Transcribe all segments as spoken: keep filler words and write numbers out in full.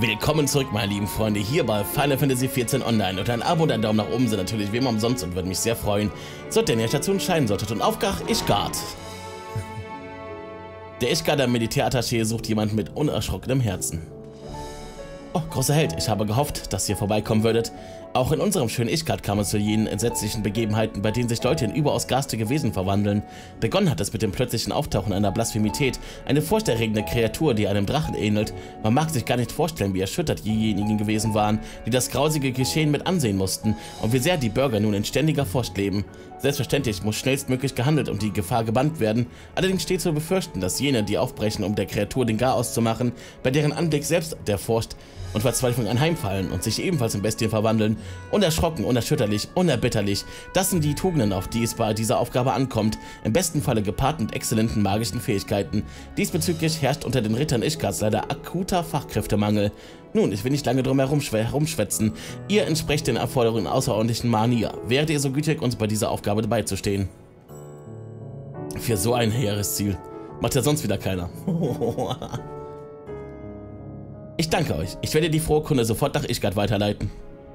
Willkommen zurück, meine lieben Freunde, hier bei Final Fantasy vierzehn Online. Und ein Abo und ein Daumen nach oben sind natürlich wie immer umsonst und würden mich sehr freuen, sollte ihr in der Station scheinen solltet. Und Aufgach Ishgard. Der Ishgarder Militärattaché sucht jemanden mit unerschrockenem Herzen. Oh, großer Held, ich habe gehofft, dass ihr vorbeikommen würdet. Auch in unserem schönen Ishgard kam es zu jenen entsetzlichen Begebenheiten, bei denen sich Leute in überaus garstige Wesen verwandeln. Begonnen hat es mit dem plötzlichen Auftauchen einer Blasphemität, eine furchterregende Kreatur, die einem Drachen ähnelt. Man mag sich gar nicht vorstellen, wie erschüttert diejenigen gewesen waren, die das grausige Geschehen mit ansehen mussten und wie sehr die Bürger nun in ständiger Furcht leben. Selbstverständlich muss schnellstmöglich gehandelt und die Gefahr gebannt werden, allerdings steht zu befürchten, dass jene, die aufbrechen, um der Kreatur den Garaus zu machen, bei deren Anblick selbst der Furcht und Verzweiflung anheimfallen und sich ebenfalls in Bestien verwandeln. Unerschrocken, unerschütterlich, unerbitterlich, das sind die Tugenden, auf die es bei dieser Aufgabe ankommt, im besten Falle gepaart mit exzellenten magischen Fähigkeiten. Diesbezüglich herrscht unter den Rittern Ishgards leider akuter Fachkräftemangel. Nun, ich will nicht lange drum herum herumschwätzen. Ihr entsprecht den Anforderungen außerordentlichen Manier. Wäret ihr so gütig, uns bei dieser Aufgabe beizustehen? Für so ein hehres Ziel. Macht ja sonst wieder keiner. Ich danke euch. Ich werde die frohe Kunde sofort nach Ishgard weiterleiten.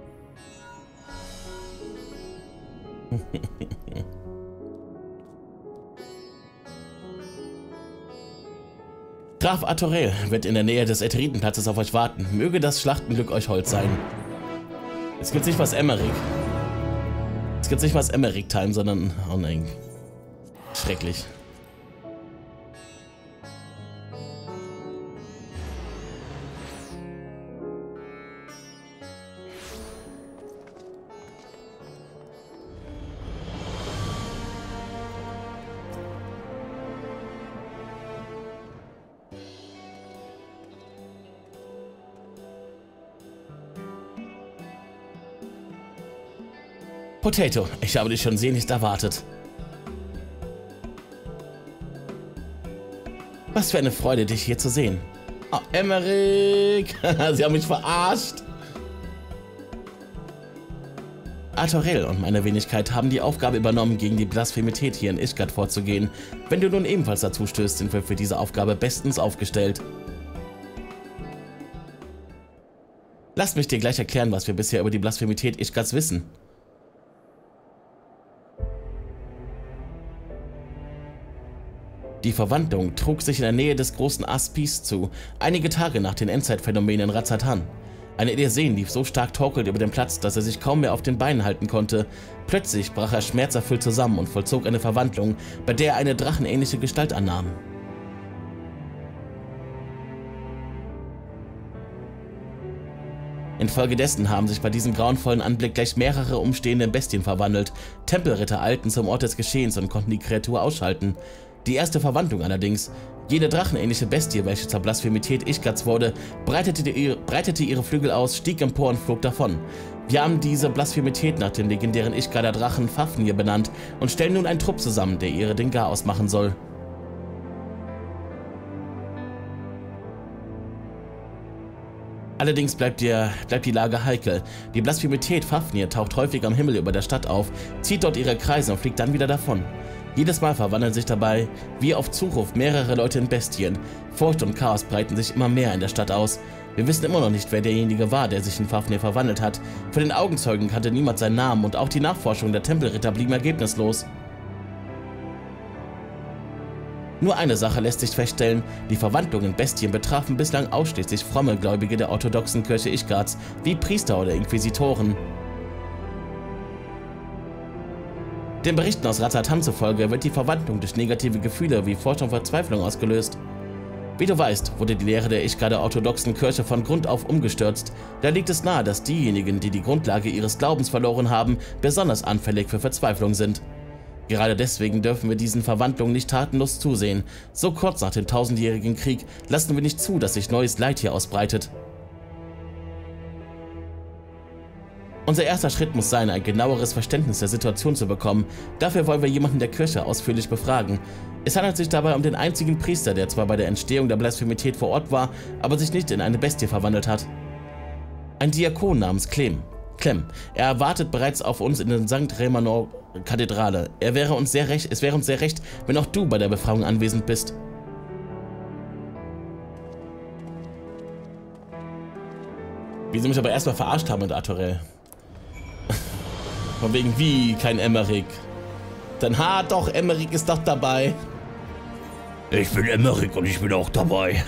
Graf Atorel wird in der Nähe des Ätheritenplatzes auf euch warten. Möge das Schlachtenglück euch hold sein. Es gibt nicht was Emmerich. Es gibt nicht was Emmerich-Time, sondern... Oh nein. Schrecklich. Potato, ich habe dich schon sehnlichst erwartet. Was für eine Freude, dich hier zu sehen. Oh, Emmerich! Sie haben mich verarscht! Atorel und meine Wenigkeit haben die Aufgabe übernommen, gegen die Blasphemität hier in Ishgard vorzugehen. Wenn du nun ebenfalls dazu stößt, sind wir für diese Aufgabe bestens aufgestellt. Lass mich dir gleich erklären, was wir bisher über die Blasphemität Ishgards wissen. Die Verwandlung trug sich in der Nähe des großen Aspis zu, einige Tage nach den Endzeitphänomenen in Razatan. Eine Edirsen lief so stark torkelnd über den Platz, dass er sich kaum mehr auf den Beinen halten konnte. Plötzlich brach er schmerzerfüllt zusammen und vollzog eine Verwandlung, bei der er eine drachenähnliche Gestalt annahm. Infolgedessen haben sich bei diesem grauenvollen Anblick gleich mehrere umstehende Bestien verwandelt. Tempelritter eilten zum Ort des Geschehens und konnten die Kreatur ausschalten. Die erste Verwandlung allerdings, jede drachenähnliche Bestie, welche zur Blasphemität Ishgards wurde, breitete ihre, breitete ihre Flügel aus, stieg empor und flog davon. Wir haben diese Blasphemität nach dem legendären Ishgarder Drachen Fafnir benannt und stellen nun einen Trupp zusammen, der ihre den Garaus machen soll. Allerdings bleibt, der, bleibt die Lage heikel. Die Blasphemität Fafnir taucht häufig am Himmel über der Stadt auf, zieht dort ihre Kreise und fliegt dann wieder davon. Jedes Mal verwandeln sich dabei, wie auf Zuruf, mehrere Leute in Bestien. Furcht und Chaos breiten sich immer mehr in der Stadt aus. Wir wissen immer noch nicht, wer derjenige war, der sich in Fafnir verwandelt hat. Für den Augenzeugen kannte niemand seinen Namen und auch die Nachforschung der Tempelritter blieben ergebnislos. Nur eine Sache lässt sich feststellen, die Verwandlungen in Bestien betrafen bislang ausschließlich fromme Gläubige der orthodoxen Kirche Ishgards, wie Priester oder Inquisitoren. Den Berichten aus Razatan zufolge wird die Verwandlung durch negative Gefühle wie Furcht und Verzweiflung ausgelöst. Wie du weißt, wurde die Lehre der Ishgarder orthodoxen Kirche von Grund auf umgestürzt. Da liegt es nahe, dass diejenigen, die die Grundlage ihres Glaubens verloren haben, besonders anfällig für Verzweiflung sind. Gerade deswegen dürfen wir diesen Verwandlungen nicht tatenlos zusehen. So kurz nach dem tausendjährigen Krieg lassen wir nicht zu, dass sich neues Leid hier ausbreitet. Unser erster Schritt muss sein, ein genaueres Verständnis der Situation zu bekommen. Dafür wollen wir jemanden der Kirche ausführlich befragen. Es handelt sich dabei um den einzigen Priester, der zwar bei der Entstehung der Blasphemität vor Ort war, aber sich nicht in eine Bestie verwandelt hat. Ein Diakon namens Clem. Clem. Er wartet bereits auf uns in der Sankt Remanor-Kathedrale. Er wäre uns sehr recht, es wäre uns sehr recht, wenn auch du bei der Befragung anwesend bist. Wie sie mich aber erstmal verarscht haben mit Artorel. Von wegen, wie, kein Emmerich. Dann, ha, doch, Emmerich ist doch dabei. Ich bin Emmerich und ich bin auch dabei.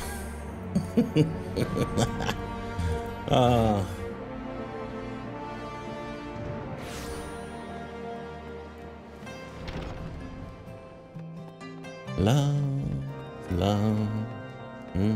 ah. La, la, hm.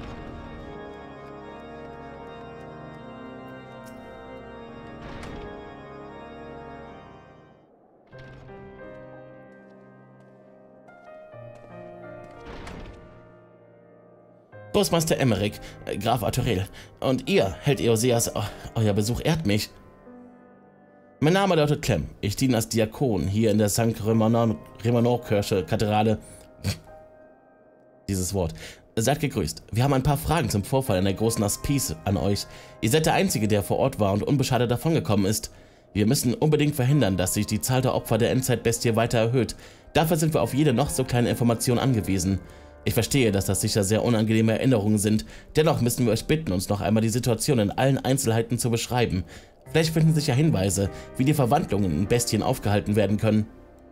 Großmeister Emmerich, äh, Graf Artorel, und ihr, Held Eoseas, oh, euer Besuch ehrt mich. Mein Name lautet Clem. Ich diene als Diakon hier in der Sankt Remanor-Kirche, Kathedrale. Dieses Wort. Seid gegrüßt. Wir haben ein paar Fragen zum Vorfall in der großen Aspice an euch. Ihr seid der Einzige, der vor Ort war und unbeschadet davongekommen ist. Wir müssen unbedingt verhindern, dass sich die Zahl der Opfer der Endzeitbestie weiter erhöht. Dafür sind wir auf jede noch so kleine Information angewiesen. Ich verstehe, dass das sicher sehr unangenehme Erinnerungen sind. Dennoch müssen wir euch bitten, uns noch einmal die Situation in allen Einzelheiten zu beschreiben. Vielleicht finden sich ja Hinweise, wie die Verwandlungen in Bestien aufgehalten werden können.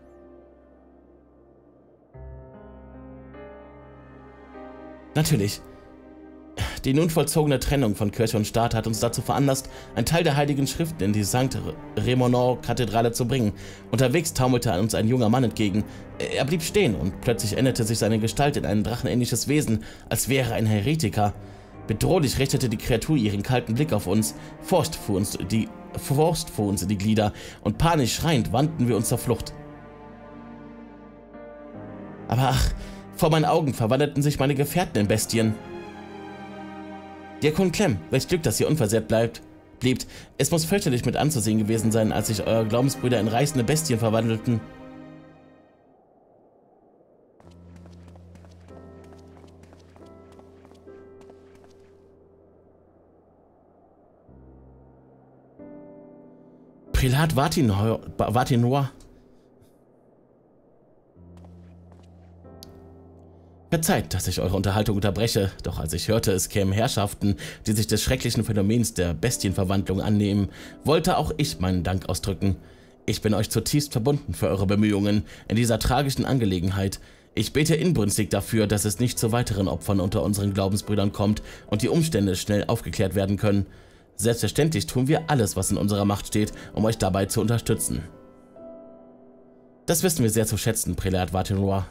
Natürlich. Die nun vollzogene Trennung von Kirche und Staat hat uns dazu veranlasst, einen Teil der heiligen Schriften in die Sankt Remanor-Kathedrale zu bringen. Unterwegs taumelte uns ein junger Mann entgegen. Er blieb stehen und plötzlich änderte sich seine Gestalt in ein drachenähnliches Wesen, als wäre er ein Heretiker. Bedrohlich richtete die Kreatur ihren kalten Blick auf uns. Furcht fuhr uns die, Furcht fuhr uns in die Glieder und panisch schreiend wandten wir uns zur Flucht. Aber ach, vor meinen Augen verwandelten sich meine Gefährten in Bestien. Diakon Clem, welch Glück, dass ihr unversehrt bleibt. Blieb. Es muss fürchterlich mit anzusehen gewesen sein, als sich eure Glaubensbrüder in reißende Bestien verwandelten. Prälat Vatinoir. Verzeiht, dass ich eure Unterhaltung unterbreche, doch als ich hörte, es kämen Herrschaften, die sich des schrecklichen Phänomens der Bestienverwandlung annehmen, wollte auch ich meinen Dank ausdrücken. Ich bin euch zutiefst verbunden für eure Bemühungen in dieser tragischen Angelegenheit. Ich bete inbrünstig dafür, dass es nicht zu weiteren Opfern unter unseren Glaubensbrüdern kommt und die Umstände schnell aufgeklärt werden können. Selbstverständlich tun wir alles, was in unserer Macht steht, um euch dabei zu unterstützen. Das wissen wir sehr zu schätzen, Prälat Vatinoir.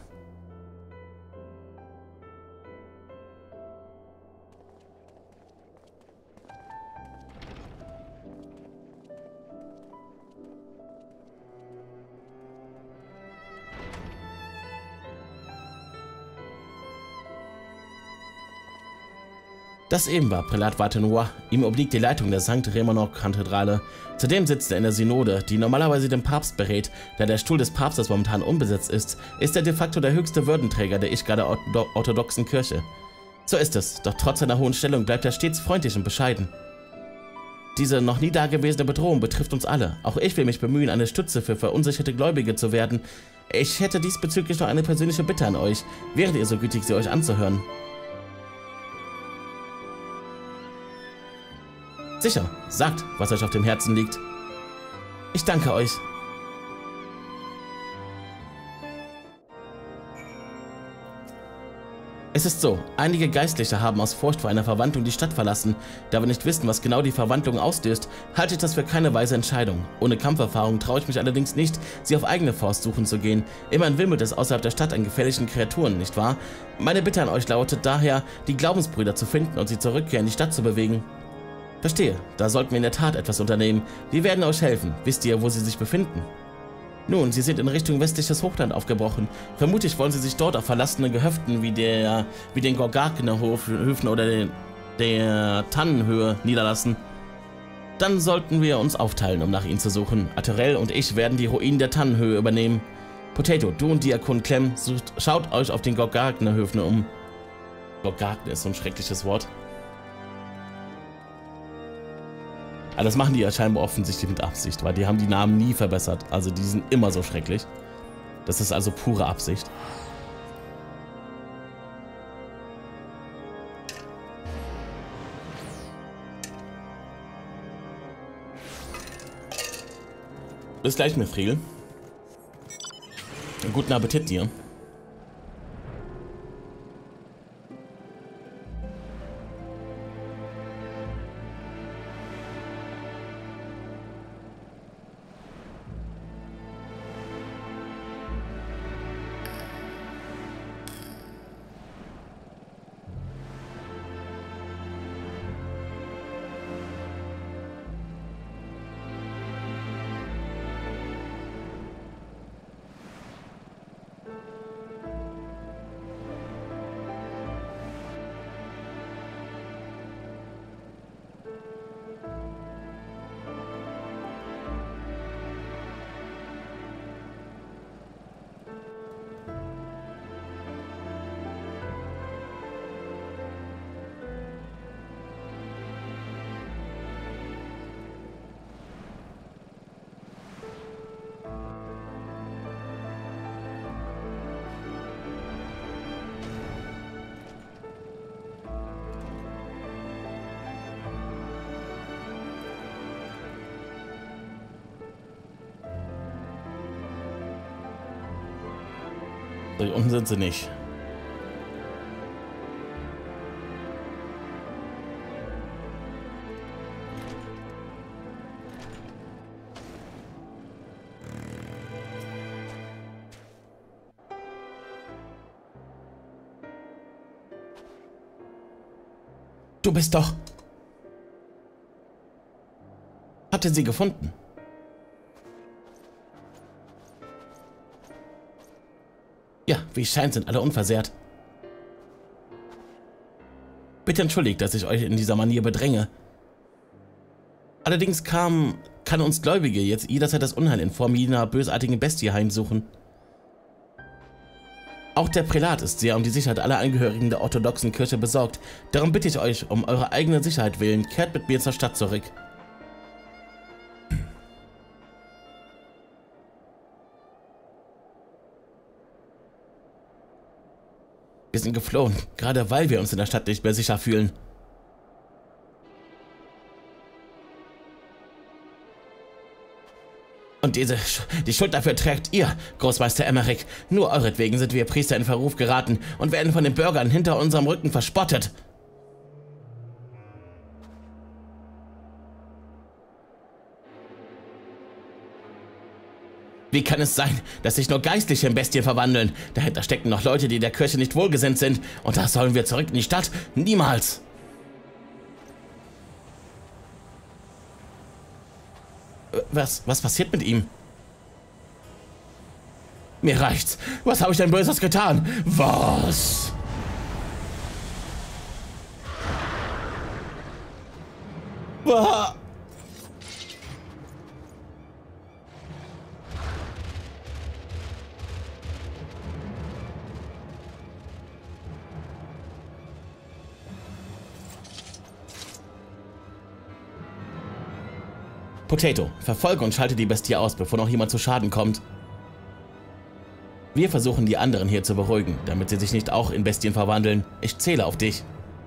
Das eben war Prälat Vatinoir. Ihm obliegt die Leitung der Sankt Remanor-Kathedrale. Zudem sitzt er in der Synode, die normalerweise den Papst berät. Da der Stuhl des Papstes momentan unbesetzt ist, ist er de facto der höchste Würdenträger der Ichgar der orthodoxen Kirche. So ist es, doch trotz seiner hohen Stellung bleibt er stets freundlich und bescheiden. Diese noch nie dagewesene Bedrohung betrifft uns alle. Auch ich will mich bemühen, eine Stütze für verunsicherte Gläubige zu werden. Ich hätte diesbezüglich noch eine persönliche Bitte an euch. Wäret ihr so gütig, sie euch anzuhören? Sicher, sagt, was euch auf dem Herzen liegt. Ich danke euch. Es ist so, einige Geistliche haben aus Furcht vor einer Verwandlung die Stadt verlassen. Da wir nicht wissen, was genau die Verwandlung auslöst, halte ich das für keine weise Entscheidung. Ohne Kampferfahrung traue ich mich allerdings nicht, sie auf eigene Faust suchen zu gehen. Immerhin wimmelt es außerhalb der Stadt an gefährlichen Kreaturen, nicht wahr? Meine Bitte an euch lautet daher, die Glaubensbrüder zu finden und sie zur Rückkehr in die Stadt zu bewegen. Verstehe, da sollten wir in der Tat etwas unternehmen. Wir werden euch helfen. Wisst ihr, wo sie sich befinden? Nun, sie sind in Richtung westliches Hochland aufgebrochen. Vermutlich wollen sie sich dort auf verlassenen Gehöften wie, der, wie den Gorgakner-Höfen oder den, der Tannenhöhe niederlassen. Dann sollten wir uns aufteilen, um nach ihnen zu suchen. Artorel und ich werden die Ruinen der Tannenhöhe übernehmen. Potato, du und Diakon Clem, sucht, schaut euch auf den Gorgakner-Höfen um. Gorgakner ist so ein schreckliches Wort. Aber das machen die ja scheinbar offensichtlich mit Absicht, weil die haben die Namen nie verbessert. Also die sind immer so schrecklich. Das ist also pure Absicht. Bis gleich, Mithril. Guten Appetit dir. So, hier unten sind sie nicht. Du bist doch... Habt ihr sie gefunden? Ja, wie es scheint, sind alle unversehrt. Bitte entschuldigt, dass ich euch in dieser Manier bedränge. Allerdings kam, kann uns Gläubige jetzt jederzeit das Unheil in Form jener bösartigen Bestie heimsuchen. Auch der Prälat ist sehr um die Sicherheit aller Angehörigen der orthodoxen Kirche besorgt. Darum bitte ich euch, um eure eigene Sicherheit willen, kehrt mit mir zur Stadt zurück. Wir sind geflohen, gerade weil wir uns in der Stadt nicht mehr sicher fühlen. Und diese, Sch die Schuld dafür trägt ihr, Großmeister Emmerich. Nur euretwegen sind wir Priester in Verruf geraten und werden von den Bürgern hinter unserem Rücken verspottet. Wie kann es sein, dass sich nur Geistliche in Bestien verwandeln? Dahinter stecken noch Leute, die der Kirche nicht wohlgesinnt sind. Und da sollen wir zurück in die Stadt? Niemals! Was, was passiert mit ihm? Mir reicht's. Was habe ich denn Böses getan? Was? Was? Potato, verfolge und schalte die Bestie aus, bevor noch jemand zu Schaden kommt. Wir versuchen, die anderen hier zu beruhigen, damit sie sich nicht auch in Bestien verwandeln. Ich zähle auf dich.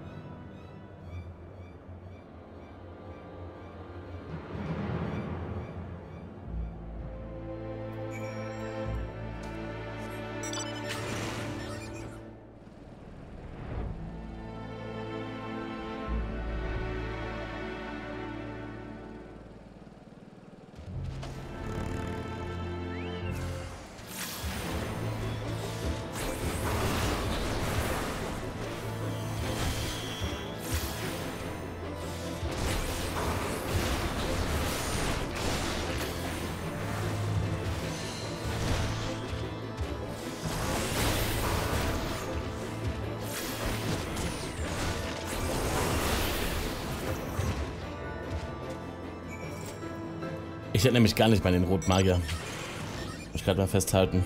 Ich hätte nämlich gar nicht mal den Rotmagier. Muss ich gerade mal festhalten.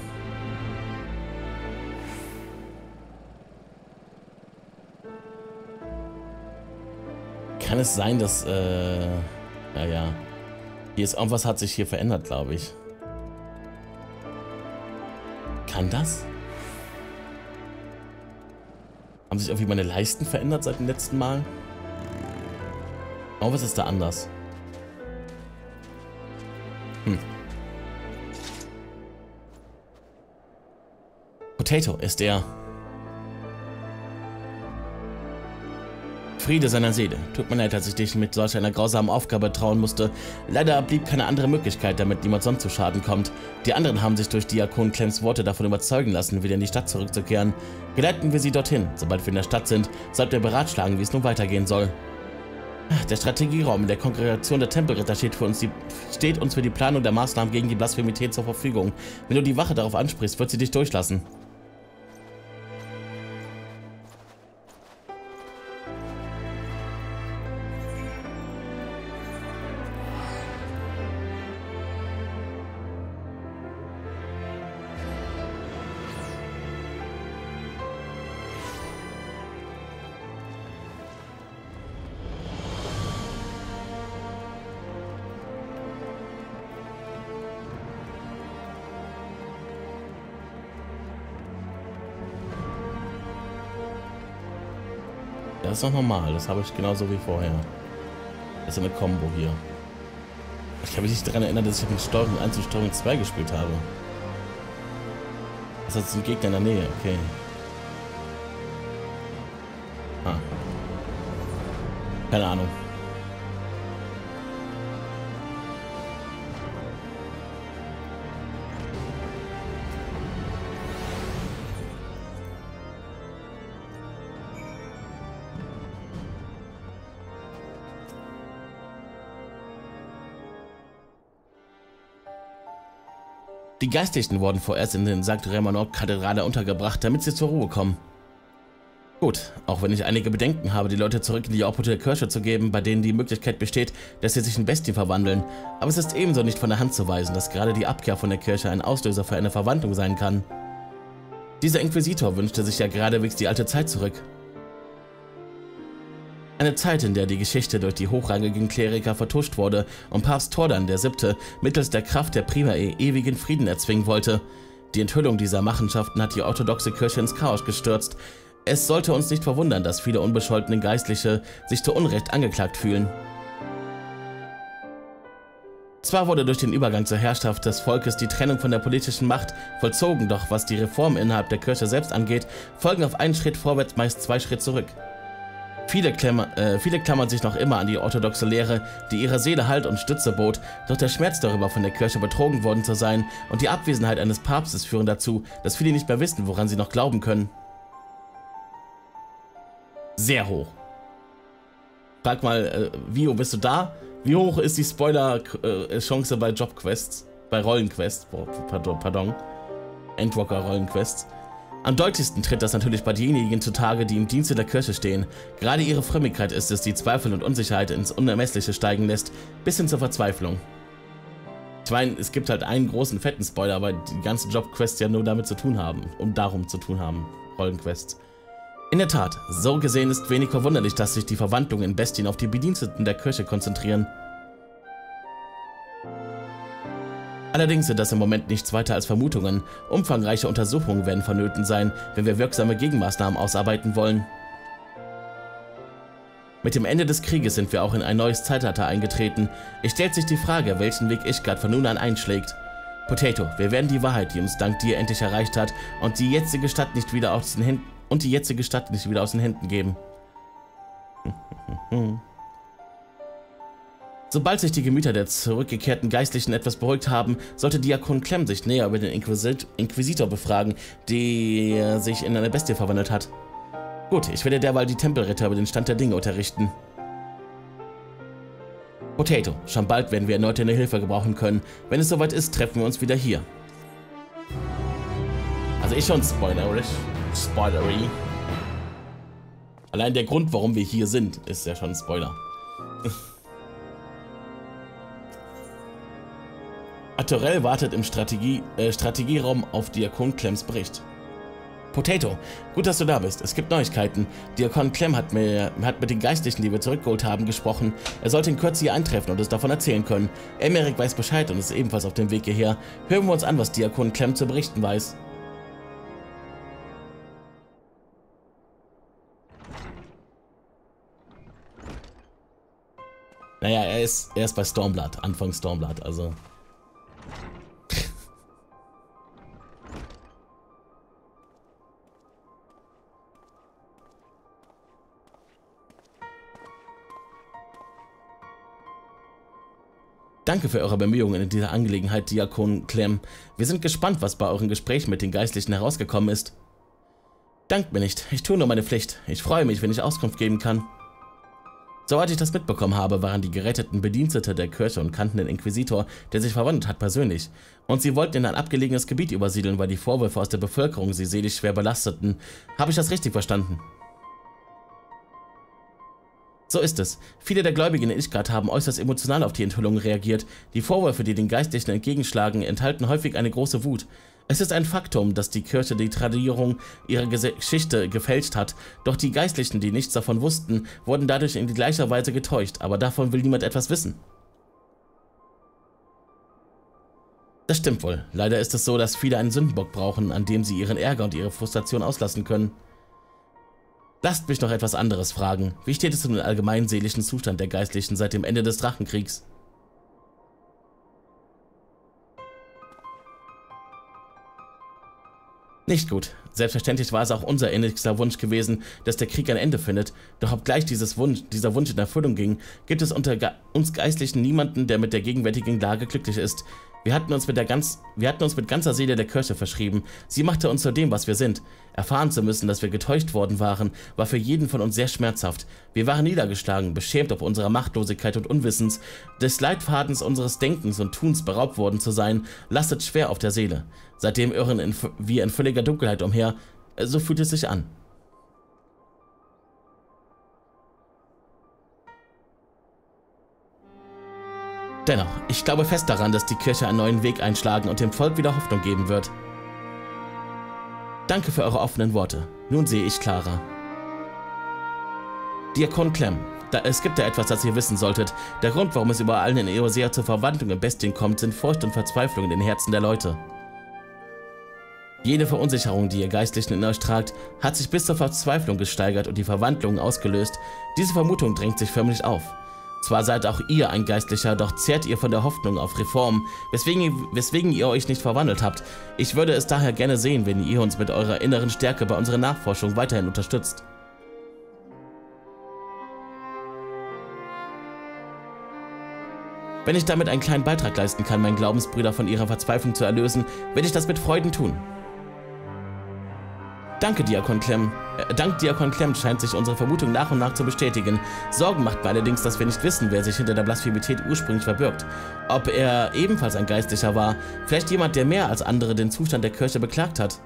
Kann es sein, dass... Äh, ja, ja. Hier ist irgendwas, hat sich hier verändert, glaube ich. Kann das? Haben sich irgendwie meine Leisten verändert seit dem letzten Mal? Oh, was ist da anders? Hm. Potato, ist er... Friede seiner Seele. Tut mir leid, dass ich dich mit solch einer grausamen Aufgabe trauen musste. Leider blieb keine andere Möglichkeit, damit niemand sonst zu Schaden kommt. Die anderen haben sich durch Diakon Clems Worte davon überzeugen lassen, wieder in die Stadt zurückzukehren. Geleiten wir sie dorthin. Sobald wir in der Stadt sind, sollten wir beratschlagen, wie es nun weitergehen soll. Der Strategieraum in der Kongregation der Tempelritter steht, für uns die, steht uns für die Planung der Maßnahmen gegen die Blasphemität zur Verfügung. Wenn du die Wache darauf ansprichst, wird sie dich durchlassen. Das ist noch normal, das habe ich genauso wie vorher. Das ist eine Combo hier. Ich kann mich nicht daran erinnern, dass ich mit Steuerung eins und Steuerung zwei gespielt habe. Das ist ein Gegner in der Nähe, okay. Ah. Keine Ahnung. Die Geistlichen wurden vorerst in den Sankt Remanort-Kathedrale untergebracht, damit sie zur Ruhe kommen. Gut, auch wenn ich einige Bedenken habe, die Leute zurück in die Obhut der Kirche zu geben, bei denen die Möglichkeit besteht, dass sie sich in Bestien verwandeln, aber es ist ebenso nicht von der Hand zu weisen, dass gerade die Abkehr von der Kirche ein Auslöser für eine Verwandlung sein kann. Dieser Inquisitor wünschte sich ja geradewegs die alte Zeit zurück. Eine Zeit, in der die Geschichte durch die hochrangigen Kleriker vertuscht wurde und Papst Tordan der Siebte mittels der Kraft der Primae ewigen Frieden erzwingen wollte. Die Enthüllung dieser Machenschaften hat die orthodoxe Kirche ins Chaos gestürzt. Es sollte uns nicht verwundern, dass viele unbescholtene Geistliche sich zu Unrecht angeklagt fühlen. Zwar wurde durch den Übergang zur Herrschaft des Volkes die Trennung von der politischen Macht vollzogen, doch was die Reformen innerhalb der Kirche selbst angeht, folgen auf einen Schritt vorwärts meist zwei Schritt zurück. Viele, Klammer, äh, viele klammern sich noch immer an die orthodoxe Lehre, die ihrer Seele Halt und Stütze bot, doch der Schmerz darüber, von der Kirche betrogen worden zu sein und die Abwesenheit eines Papstes führen dazu, dass viele nicht mehr wissen, woran sie noch glauben können. Sehr hoch. Frag mal, äh, Vio, bist du da? Wie hoch ist die Spoiler-Chance äh, bei Jobquests? Bei Rollenquests, pardon, pardon. Endwalker-Rollenquests. Am deutlichsten tritt das natürlich bei denjenigen zutage, die im Dienste der Kirche stehen. Gerade ihre Frömmigkeit ist es, die Zweifel und Unsicherheit ins Unermessliche steigen lässt, bis hin zur Verzweiflung. Ich meine, es gibt halt einen großen, fetten Spoiler, aber die ganzen Jobquests ja nur damit zu tun haben, um darum zu tun haben, Rollenquests. In der Tat, so gesehen ist wenig verwunderlich, dass sich die Verwandlungen in Bestien auf die Bediensteten der Kirche konzentrieren. Allerdings sind das im Moment nichts weiter als Vermutungen. Umfangreiche Untersuchungen werden vonnöten sein, wenn wir wirksame Gegenmaßnahmen ausarbeiten wollen. Mit dem Ende des Krieges sind wir auch in ein neues Zeitalter eingetreten. Es stellt sich die Frage, welchen Weg Ishgard von nun an einschlägt. Potato, wir werden die Wahrheit, die uns dank dir endlich erreicht hat, und die jetzige Stadt nicht wieder aus den Händen und die jetzige Stadt nicht wieder aus den Händen geben. Sobald sich die Gemüter der zurückgekehrten Geistlichen etwas beruhigt haben, sollte Diakon Clem sich näher über den Inquisit Inquisitor befragen, der sich in eine Bestie verwandelt hat. Gut, ich werde derweil die Tempelritter über den Stand der Dinge unterrichten. Potato, schon bald werden wir erneut deine Hilfe gebrauchen können. Wenn es soweit ist, treffen wir uns wieder hier. Also ich schon spoilerisch. Spoilery. Allein der Grund, warum wir hier sind, ist ja schon ein Spoiler. Atorell wartet im Strategie, äh, Strategieraum auf Diakon Clems Bericht. Potato, gut, dass du da bist. Es gibt Neuigkeiten. Diakon Clem hat, mir, hat mit den Geistlichen, die wir zurückgeholt haben, gesprochen. Er sollte in Kürze hier eintreffen und uns davon erzählen können. Emeric weiß Bescheid und ist ebenfalls auf dem Weg hierher. Hören wir uns an, was Diakon Clem zu berichten weiß. Naja, er ist, er ist bei Stormblood, Anfang Stormblood, also... Danke für eure Bemühungen in dieser Angelegenheit, Diakon Clem. Wir sind gespannt, was bei euren Gesprächen mit den Geistlichen herausgekommen ist. Dankt mir nicht, ich tue nur meine Pflicht. Ich freue mich, wenn ich Auskunft geben kann. Soweit ich das mitbekommen habe, waren die geretteten Bedienstete der Kirche und kannten den Inquisitor, der sich verwandelt hat, persönlich. Und sie wollten in ein abgelegenes Gebiet übersiedeln, weil die Vorwürfe aus der Bevölkerung sie seelisch schwer belasteten. Habe ich das richtig verstanden? So ist es. Viele der Gläubigen in Ishgard haben äußerst emotional auf die Enthüllungen reagiert. Die Vorwürfe, die den Geistlichen entgegenschlagen, enthalten häufig eine große Wut. Es ist ein Faktum, dass die Kirche die Tradierung ihrer Geschichte gefälscht hat, doch die Geistlichen, die nichts davon wussten, wurden dadurch in gleicher Weise getäuscht, aber davon will niemand etwas wissen. Das stimmt wohl. Leider ist es so, dass viele einen Sündenbock brauchen, an dem sie ihren Ärger und ihre Frustration auslassen können. Lasst mich noch etwas anderes fragen. Wie steht es um den allgemeinen seelischen Zustand der Geistlichen seit dem Ende des Drachenkriegs? Nicht gut. Selbstverständlich war es auch unser innigster Wunsch gewesen, dass der Krieg ein Ende findet. Doch obgleich dieses Wunsch, dieser Wunsch in Erfüllung ging, gibt es unter Ge uns Geistlichen niemanden, der mit der gegenwärtigen Lage glücklich ist. Wir hatten uns mit der ganz, wir hatten uns mit ganzer Seele der Kirche verschrieben. Sie machte uns zu dem, was wir sind. Erfahren zu müssen, dass wir getäuscht worden waren, war für jeden von uns sehr schmerzhaft. Wir waren niedergeschlagen, beschämt ob unserer Machtlosigkeit und Unwissens, des Leitfadens unseres Denkens und Tuns beraubt worden zu sein, lastet schwer auf der Seele. Seitdem irren in, wir in völliger Dunkelheit umher, so fühlt es sich an. Dennoch, ich glaube fest daran, dass die Kirche einen neuen Weg einschlagen und dem Volk wieder Hoffnung geben wird. Danke für eure offenen Worte. Nun sehe ich klarer. Diakon Clem, da, es gibt da etwas, das ihr wissen solltet. Der Grund, warum es überall in Eorzea zur Verwandlung in Bestien kommt, sind Furcht und Verzweiflung in den Herzen der Leute. Jede Verunsicherung, die ihr Geistlichen in euch tragt, hat sich bis zur Verzweiflung gesteigert und die Verwandlung ausgelöst. Diese Vermutung drängt sich förmlich auf. Zwar seid auch ihr ein Geistlicher, doch zehrt ihr von der Hoffnung auf Reform, weswegen, weswegen ihr euch nicht verwandelt habt. Ich würde es daher gerne sehen, wenn ihr uns mit eurer inneren Stärke bei unserer Nachforschung weiterhin unterstützt. Wenn ich damit einen kleinen Beitrag leisten kann, meinen Glaubensbrüder von ihrer Verzweiflung zu erlösen, werde ich das mit Freuden tun. Danke, Diakon Clem. Äh, dank Diakon Clem scheint sich unsere Vermutung nach und nach zu bestätigen. Sorgen macht mir allerdings, dass wir nicht wissen, wer sich hinter der Blasphemität ursprünglich verbirgt. Ob er ebenfalls ein Geistlicher war, vielleicht jemand, der mehr als andere den Zustand der Kirche beklagt hat.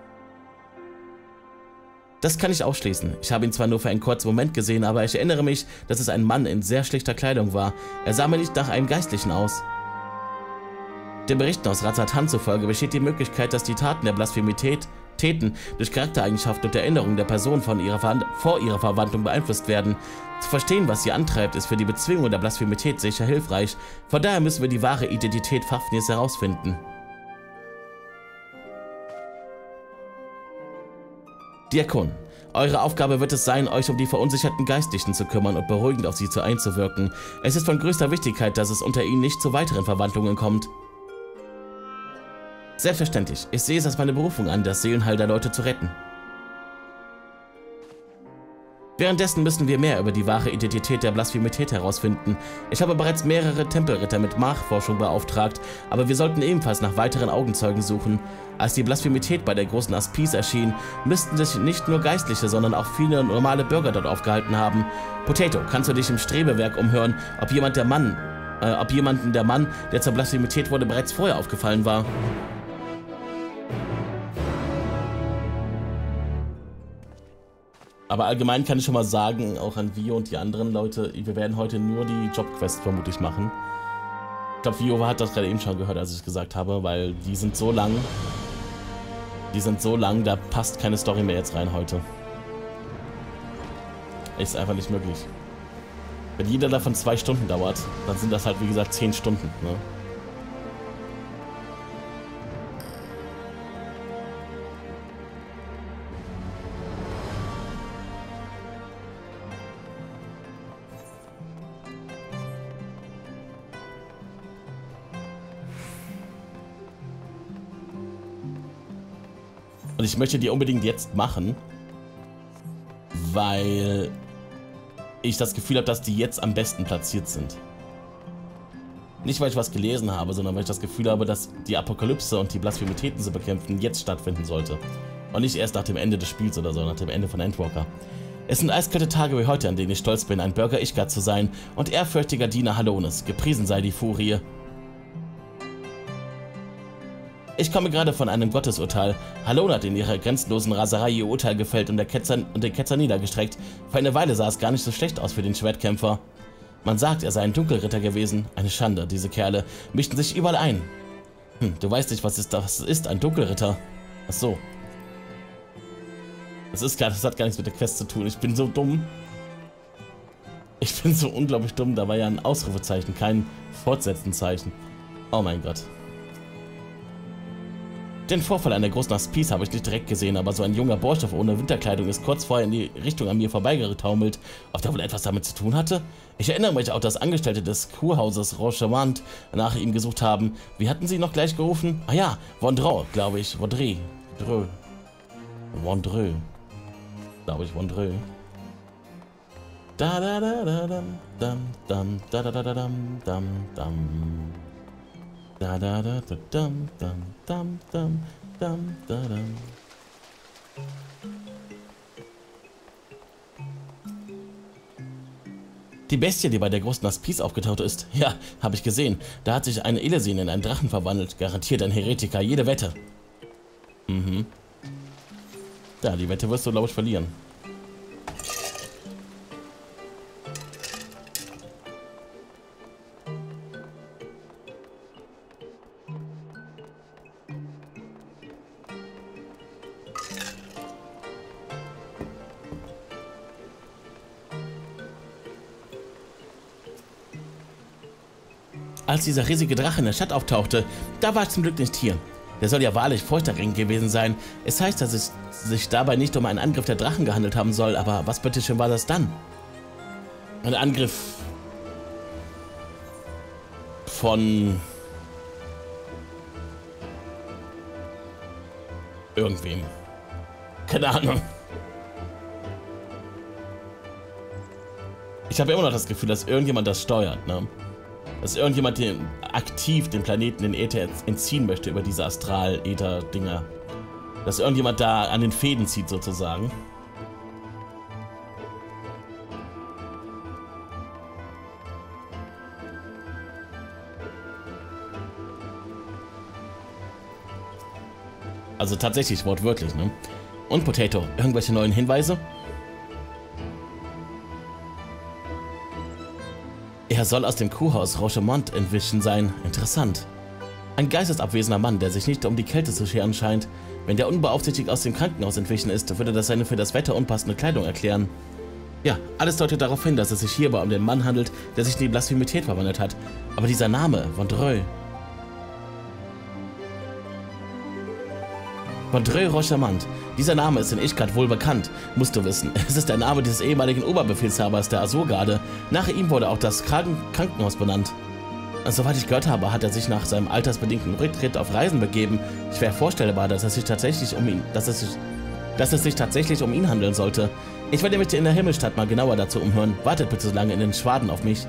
Das kann ich ausschließen. Ich habe ihn zwar nur für einen kurzen Moment gesehen, aber ich erinnere mich, dass es ein Mann in sehr schlichter Kleidung war. Er sah mir nicht nach einem Geistlichen aus. Den Berichten aus Razatan zufolge besteht die Möglichkeit, dass die Taten der Blasphemität Täten durch Charaktereigenschaften und Erinnerungen der Person von ihrer vor ihrer Verwandlung beeinflusst werden. Zu verstehen, was sie antreibt, ist für die Bezwingung der Blasphemität sicher hilfreich. Von daher müssen wir die wahre Identität Fafnirs herausfinden. Diakon, eure Aufgabe wird es sein, euch um die verunsicherten Geistlichen zu kümmern und beruhigend auf sie zu einzuwirken. Es ist von größter Wichtigkeit, dass es unter ihnen nicht zu weiteren Verwandlungen kommt. Selbstverständlich. Ich sehe es als meine Berufung an, das Seelenheil der Leute zu retten. Währenddessen müssen wir mehr über die wahre Identität der Blasphemität herausfinden. Ich habe bereits mehrere Tempelritter mit Nachforschung beauftragt, aber wir sollten ebenfalls nach weiteren Augenzeugen suchen. Als die Blasphemität bei der großen Aspis erschien, müssten sich nicht nur Geistliche, sondern auch viele normale Bürger dort aufgehalten haben. Potato, kannst du dich im Strebewerk umhören, ob jemand der Mann, äh, ob jemanden der Mann, der zur Blasphemität wurde, bereits vorher aufgefallen war? Aber allgemein kann ich schon mal sagen, auch an Vio und die anderen Leute, wir werden heute nur die Jobquests vermutlich machen. Ich glaube, Vio hat das gerade eben schon gehört, als ich es gesagt habe, weil die sind so lang. Die sind so lang, da passt keine Story mehr jetzt rein heute. Ist einfach nicht möglich. Wenn jeder davon zwei Stunden dauert, dann sind das halt, wie gesagt, zehn Stunden. Ne? Und ich möchte die unbedingt jetzt machen, weil ich das Gefühl habe, dass die jetzt am besten platziert sind. Nicht, weil ich was gelesen habe, sondern weil ich das Gefühl habe, dass die Apokalypse und die Blasphemitäten zu bekämpfen jetzt stattfinden sollte. Und nicht erst nach dem Ende des Spiels oder so, nach dem Ende von Endwalker. Es sind eiskalte Tage wie heute, an denen ich stolz bin, ein Bürger Ishgard zu sein und ehrfürchtiger Diener Halones. Gepriesen sei die Furie. Ich komme gerade von einem Gottesurteil. Halone hat in ihrer grenzenlosen Raserei ihr Urteil gefällt und, der Ketzer, und den Ketzer niedergestreckt. Für eine Weile sah es gar nicht so schlecht aus für den Schwertkämpfer. Man sagt, er sei ein Dunkelritter gewesen. Eine Schande, diese Kerle mischten sich überall ein. Hm, du weißt nicht, was ist das ist, ein Dunkelritter. Ach so. Das ist gar, das hat gar nichts mit der Quest zu tun. Ich bin so dumm. Ich bin so unglaublich dumm. Da war ja ein Ausrufezeichen, kein Fortsetzenzeichen. Oh mein Gott. Den Vorfall an der Großnacht Peace habe ich nicht direkt gesehen, aber so ein junger Bohrstoff ohne Winterkleidung ist kurz vorher in die Richtung an mir vorbeigetaumelt. Ob der wohl etwas damit zu tun hatte? Ich erinnere mich auch, dass Angestellte des Kurhauses Rochemont nach ihm gesucht haben. Wie hatten sie noch gleich gerufen? Ah ja, Vondreux, glaube ich. Vondreux. Vondreux. Vondreux. Glaube ich, Vondreux. Da da da da dam dam dam da da da da dam dam dam. Da da da da dam dam dam dam dam da dam. Die Bestie, die bei der Großnacht Peace aufgetaucht ist, ja, habe ich gesehen. Da hat sich eine Elesin in einen Drachen verwandelt. Garantiert ein Heretiker, jede Wette. Mhm. Ja, die Wette wirst du, glaube ich, verlieren. Als dieser riesige Drache in der Stadt auftauchte, da war ich zum Glück nicht hier. Der soll ja wahrlich furchterregend gewesen sein. Es heißt, dass es sich dabei nicht um einen Angriff der Drachen gehandelt haben soll, aber was bitteschön war das dann? Ein Angriff von irgendwem. Keine Ahnung. Ich habe immer noch das Gefühl, dass irgendjemand das steuert, ne? Dass irgendjemand den, aktiv den Planeten, den Äther entziehen möchte über diese Astral-Äther-Dinger. Dass irgendjemand da an den Fäden zieht, sozusagen. Also tatsächlich, wortwörtlich, ne? Und Potato, irgendwelche neuen Hinweise? Er soll aus dem Kuhhaus Rochemont entwichen sein. Interessant. Ein geistesabwesender Mann, der sich nicht um die Kälte zu scheren scheint. Wenn der unbeaufsichtigt aus dem Krankenhaus entwichen ist, würde das seine für das Wetter unpassende Kleidung erklären. Ja, alles deutet darauf hin, dass es sich hierbei um den Mann handelt, der sich in die Blasphemität verwandelt hat. Aber dieser Name, Vondreux. Vondreux Rochemont. Dieser Name ist in Ishgard wohl bekannt, musst du wissen. Es ist der Name dieses ehemaligen Oberbefehlshabers der Azurgarde. Nach ihm wurde auch das Kranken Krankenhaus benannt. Soweit ich gehört habe, hat er sich nach seinem altersbedingten Rücktritt auf Reisen begeben. Schwer vorstellbar, dass es sich tatsächlich um ihn, dass es sich, dass es sich tatsächlich um ihn handeln sollte. Ich werde mich in der Himmelstadt mal genauer dazu umhören. Wartet bitte so lange in den Schwaden auf mich.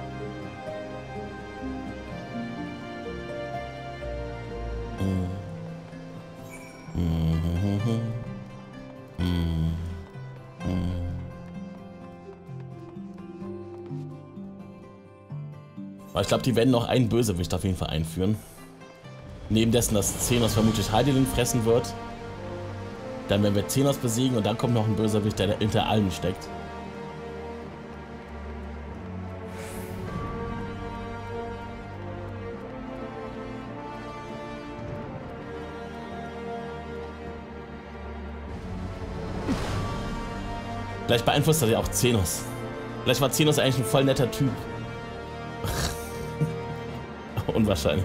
Aber ich glaube, die werden noch einen Bösewicht auf jeden Fall einführen. Neben dessen, dass Zenos vermutlich Heidelin fressen wird. Dann werden wir Zenos besiegen und dann kommt noch ein Bösewicht, der hinter allem steckt. Vielleicht beeinflusst er ja auch Zenos. Vielleicht war Zenos eigentlich ein voll netter Typ. Unwahrscheinlich.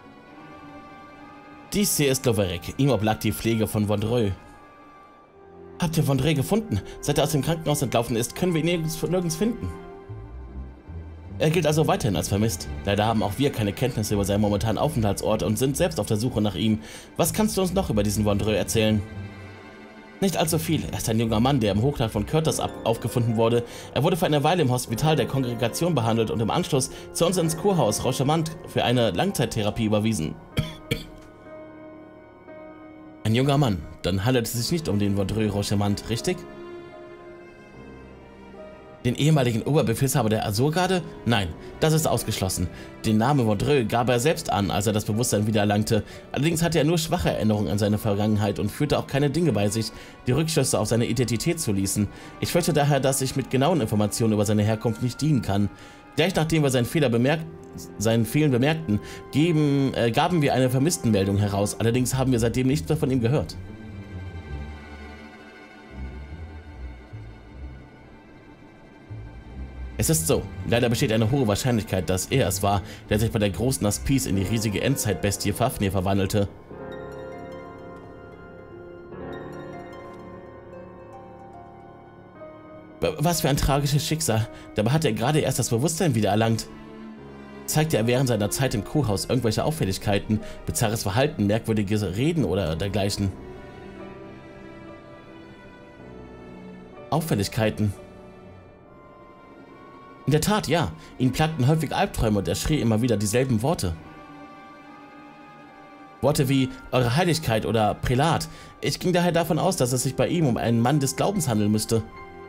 Dies hier ist Loverek. Ihm oblag die Pflege von Vondreux. Habt ihr Vondré gefunden? Seit er aus dem Krankenhaus entlaufen ist, können wir ihn nirgends, nirgends finden. Er gilt also weiterhin als vermisst. Leider haben auch wir keine Kenntnisse über seinen momentanen Aufenthaltsort und sind selbst auf der Suche nach ihm. Was kannst du uns noch über diesen Vondré erzählen? Nicht allzu viel. Er ist ein junger Mann, der im Hochland von Curtis aufgefunden wurde. Er wurde für eine Weile im Hospital der Kongregation behandelt und im Anschluss zu uns ins Kurhaus Rochemont für eine Langzeittherapie überwiesen. Ein junger Mann. Dann handelt es sich nicht um den Vondré Rochemont, richtig? Den ehemaligen Oberbefehlshaber der Azurgarde? Nein, das ist ausgeschlossen. Den Namen Vondré gab er selbst an, als er das Bewusstsein wiedererlangte. Allerdings hatte er nur schwache Erinnerungen an seine Vergangenheit und führte auch keine Dinge bei sich, die Rückschlüsse auf seine Identität zuließen. Ich fürchte daher, dass ich mit genauen Informationen über seine Herkunft nicht dienen kann. Gleich nachdem wir seinen Fehler bemerkt, seinen Fehlen bemerkten, geben, äh, gaben wir eine Vermisstenmeldung heraus. Allerdings haben wir seitdem nichts mehr von ihm gehört. Es ist so, leider besteht eine hohe Wahrscheinlichkeit, dass er es war, der sich bei der großen Aspis in die riesige Endzeitbestie Fafnir verwandelte. Was für ein tragisches Schicksal, dabei hat er gerade erst das Bewusstsein wiedererlangt. Zeigte er während seiner Zeit im Kurhaus irgendwelche Auffälligkeiten, bizarres Verhalten, merkwürdige Reden oder dergleichen? Auffälligkeiten. In der Tat, ja. Ihn plagten häufig Albträume und er schrie immer wieder dieselben Worte. Worte wie Eure Heiligkeit oder Prälat. Ich ging daher davon aus, dass es sich bei ihm um einen Mann des Glaubens handeln müsste.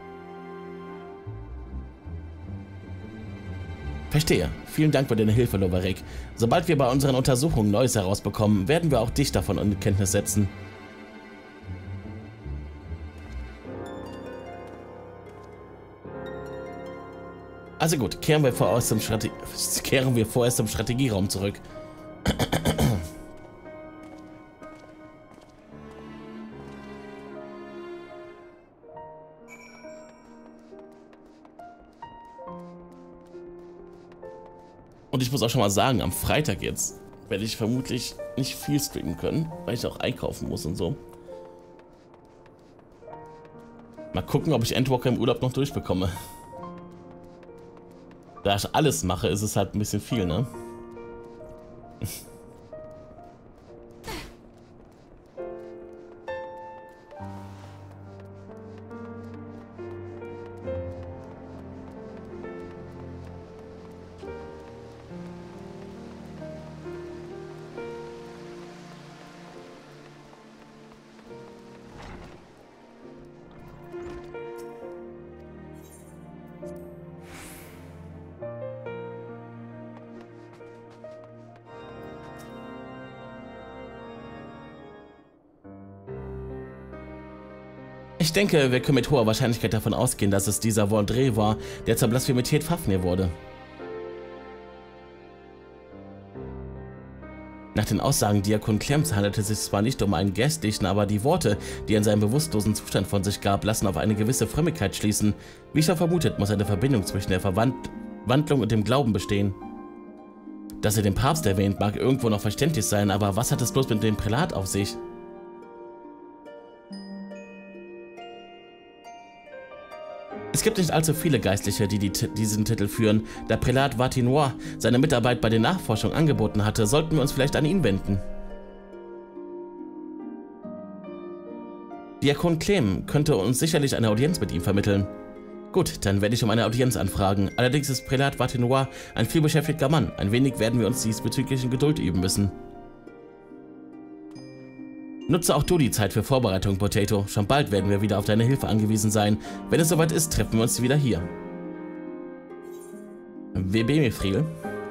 Verstehe. Vielen Dank für deine Hilfe, Lovarek. Sobald wir bei unseren Untersuchungen Neues herausbekommen, werden wir auch dich davon in Kenntnis setzen. Also gut, kehren wir vorerst im, Strate kehren wir vorerst im Strategieraum zurück. Und ich muss auch schon mal sagen, am Freitag jetzt werde ich vermutlich nicht viel streamen können, weil ich auch einkaufen muss und so. Mal gucken, ob ich Endwalker im Urlaub noch durchbekomme. Da ich alles mache, ist es halt ein bisschen viel, ne? Ich denke, wir können mit hoher Wahrscheinlichkeit davon ausgehen, dass es dieser Vondré war, der zur Blasphemität Fafnir wurde. Nach den Aussagen Diakon Clems handelte es sich zwar nicht um einen Geistlichen, aber die Worte, die er in seinem bewusstlosen Zustand von sich gab, lassen auf eine gewisse Frömmigkeit schließen. Wie schon vermutet, muss eine Verbindung zwischen der Verwandlung und dem Glauben bestehen. Dass er den Papst erwähnt, mag irgendwo noch verständlich sein, aber was hat es bloß mit dem Prälat auf sich? Es gibt nicht allzu viele Geistliche, die, die diesen Titel führen. Da Prälat Vatinois seine Mitarbeit bei der Nachforschung angeboten hatte, sollten wir uns vielleicht an ihn wenden. Diakon Clem könnte uns sicherlich eine Audienz mit ihm vermitteln. Gut, dann werde ich um eine Audienz anfragen. Allerdings ist Prälat Vatinois ein vielbeschäftigter Mann. Ein wenig werden wir uns diesbezüglich in Geduld üben müssen. Nutze auch du die Zeit für Vorbereitung, Potato. Schon bald werden wir wieder auf deine Hilfe angewiesen sein. Wenn es soweit ist, treffen wir uns wieder hier. W B Mithril.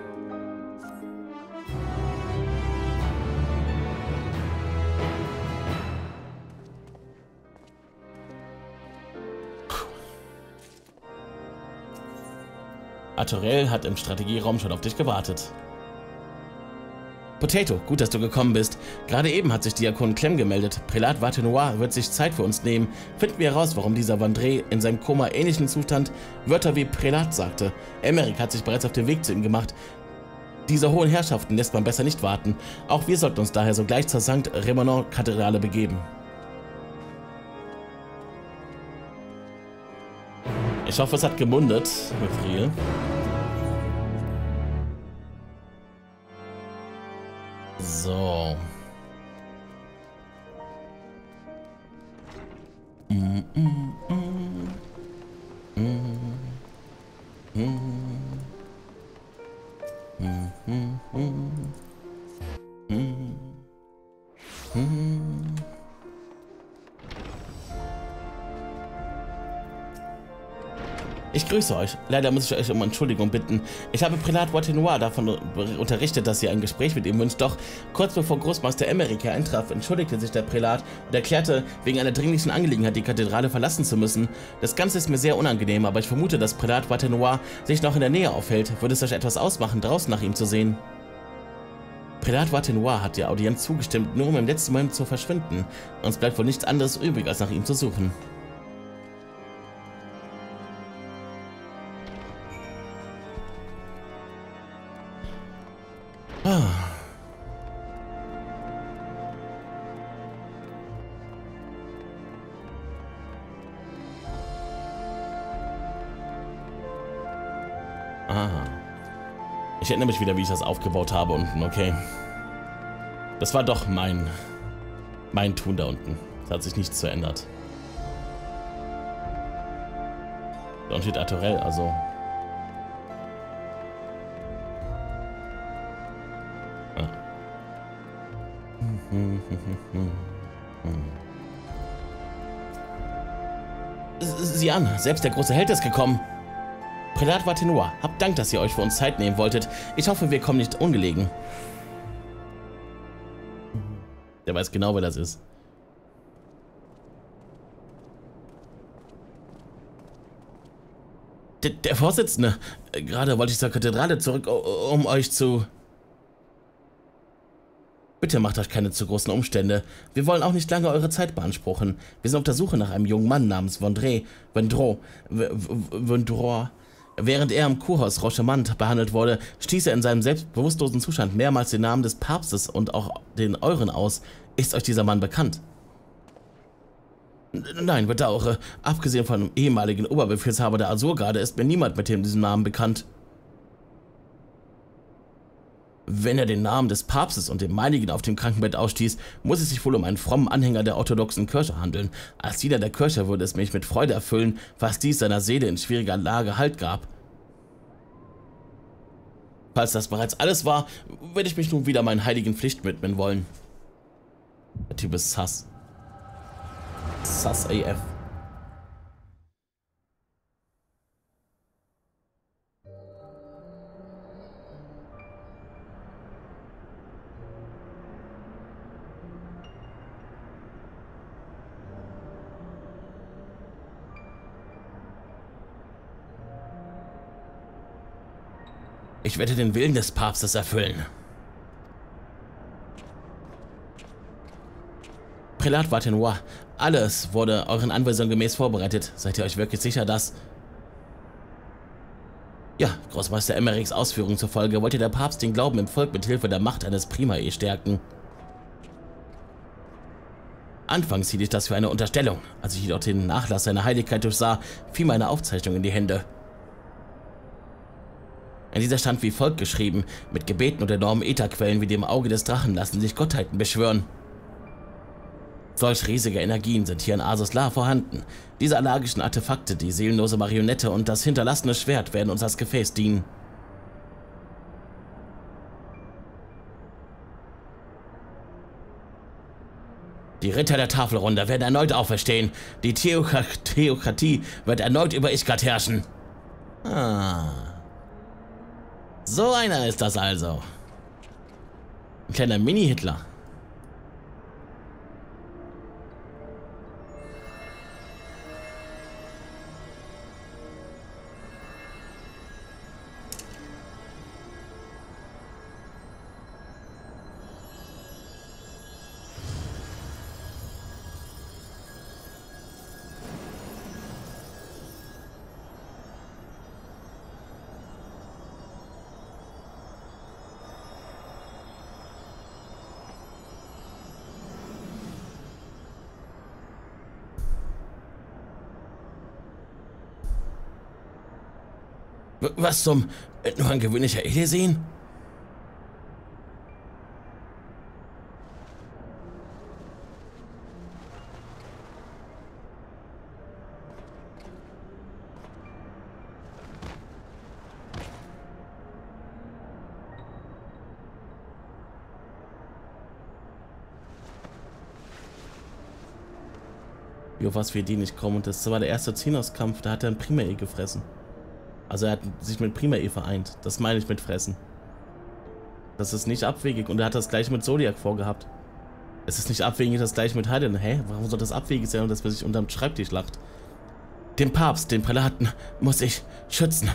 Artorel hat im Strategieraum schon auf dich gewartet. Potato, gut, dass du gekommen bist. Gerade eben hat sich Diakon Clem gemeldet. Prälat Vatinois wird sich Zeit für uns nehmen. Finden wir heraus, warum dieser Vondré in seinem Koma ähnlichen Zustand Wörter wie Prälat sagte. Emmerich hat sich bereits auf den Weg zu ihm gemacht. Diese hohen Herrschaften lässt man besser nicht warten. Auch wir sollten uns daher sogleich zur Sankt Remonon-Kathedrale begeben. Ich hoffe, es hat gemundet, Mithril. So. Mm, mm, mm. Mm. Mm. Mm, mm, mm. Mm. Mm. Ich grüße euch. Leider muss ich euch um Entschuldigung bitten. Ich habe Prälat Watenoir davon unterrichtet, dass ihr ein Gespräch mit ihm wünscht. Doch kurz bevor Großmeister Emmerich hier eintraf, entschuldigte sich der Prälat und erklärte, wegen einer dringlichen Angelegenheit die Kathedrale verlassen zu müssen. Das Ganze ist mir sehr unangenehm, aber ich vermute, dass Prälat Watenoir sich noch in der Nähe aufhält. Würde es euch etwas ausmachen, draußen nach ihm zu sehen? Prälat Watenoir hat der Audienz zugestimmt, nur um im letzten Moment zu verschwinden. Uns bleibt wohl nichts anderes übrig, als nach ihm zu suchen. Ah. Ah. Ich erinnere mich wieder, wie ich das aufgebaut habe unten, okay. Das war doch mein, mein Tun da unten. Da hat sich nichts verändert. Da steht Artorel, also... Sieh an, selbst der große Held ist gekommen. Prälat Watenoir, habt Dank, dass ihr euch für uns Zeit nehmen wolltet. Ich hoffe, wir kommen nicht ungelegen. Der weiß genau, wer das ist. Der, der Vorsitzende. Gerade wollte ich zur Kathedrale zurück, um euch zu... Bitte macht euch keine zu großen Umstände. Wir wollen auch nicht lange eure Zeit beanspruchen. Wir sind auf der Suche nach einem jungen Mann namens Vendré, Vendro, Vendroy. Während er im Kurhaus Rochemont behandelt wurde, stieß er in seinem selbstbewusstlosen Zustand mehrmals den Namen des Papstes und auch den euren aus. Ist euch dieser Mann bekannt? Nein, bedauere. Abgesehen von dem ehemaligen Oberbefehlshaber der Azurgarde ist mir niemand mit diesem Namen bekannt. Wenn er den Namen des Papstes und dem meinigen auf dem Krankenbett ausstieß, muss es sich wohl um einen frommen Anhänger der orthodoxen Kirche handeln. Als Diener der Kirche würde es mich mit Freude erfüllen, was dies seiner Seele in schwieriger Lage Halt gab. Falls das bereits alles war, werde ich mich nun wieder meinen heiligen Pflichten widmen wollen. Der Typ ist sass. Sass A F. Ich werde den Willen des Papstes erfüllen. Prälat Watenoir, alles wurde euren Anweisungen gemäß vorbereitet. Seid ihr euch wirklich sicher, dass... Ja, Großmeister Emmerichs Ausführungen zufolge wollte der Papst den Glauben im Volk mit Hilfe der Macht eines Primae stärken. Anfangs hielt ich das für eine Unterstellung. Als ich jedoch den Nachlass seiner Heiligkeit durchsah, fiel meine Aufzeichnung in die Hände. In dieser stand wie folgt geschrieben: Mit Gebeten und enormen Ätherquellen wie dem Auge des Drachen lassen sich Gottheiten beschwören. Solch riesige Energien sind hier in Asuslar vorhanden. Diese allergischen Artefakte, die seelenlose Marionette und das hinterlassene Schwert werden uns als Gefäß dienen. Die Ritter der Tafelrunde werden erneut auferstehen. Die Theok- Theokratie wird erneut über Ishgard herrschen. Ah... So einer ist das also. Ein kleiner Mini-Hitler. W was zum... Nur ein gewöhnlicher Elesin? Wie auf was wir die nicht kommen. Und das war der erste Xenos-Kampf, da hat er einen Primae gefressen. Also er hat sich mit Primae vereint. Das meine ich mit fressen. Das ist nicht abwegig. Und er hat das gleich mit Zodiac vorgehabt. Es ist nicht abwegig, das gleich mit Hayden. Hä? Warum soll das abwegig sein und dass man sich unterm Schreibtisch lacht? Den Papst, den Prälaten, muss ich schützen.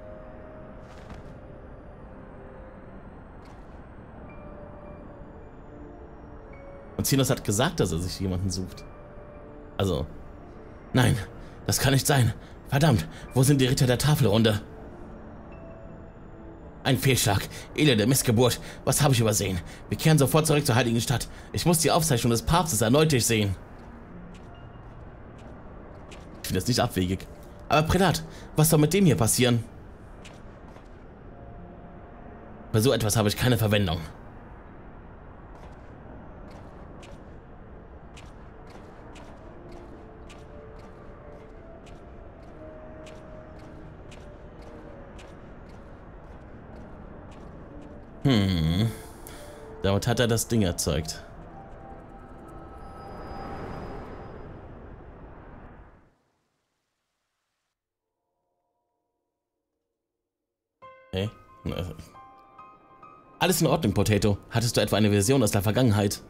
Und Xenos hat gesagt, dass er sich jemanden sucht. Also, nein, das kann nicht sein. Verdammt, wo sind die Ritter der Tafelrunde? Ein Fehlschlag, elende Missgeburt. Was habe ich übersehen? Wir kehren sofort zurück zur heiligen Stadt. Ich muss die Aufzeichnung des Papstes erneut durchsehen. Ich finde das nicht abwegig. Aber Prälat, was soll mit dem hier passieren? Bei so etwas habe ich keine Verwendung. Hm. Damit hat er das Ding erzeugt. Hey. Alles in Ordnung, Potato. Hattest du etwa eine Vision aus der Vergangenheit?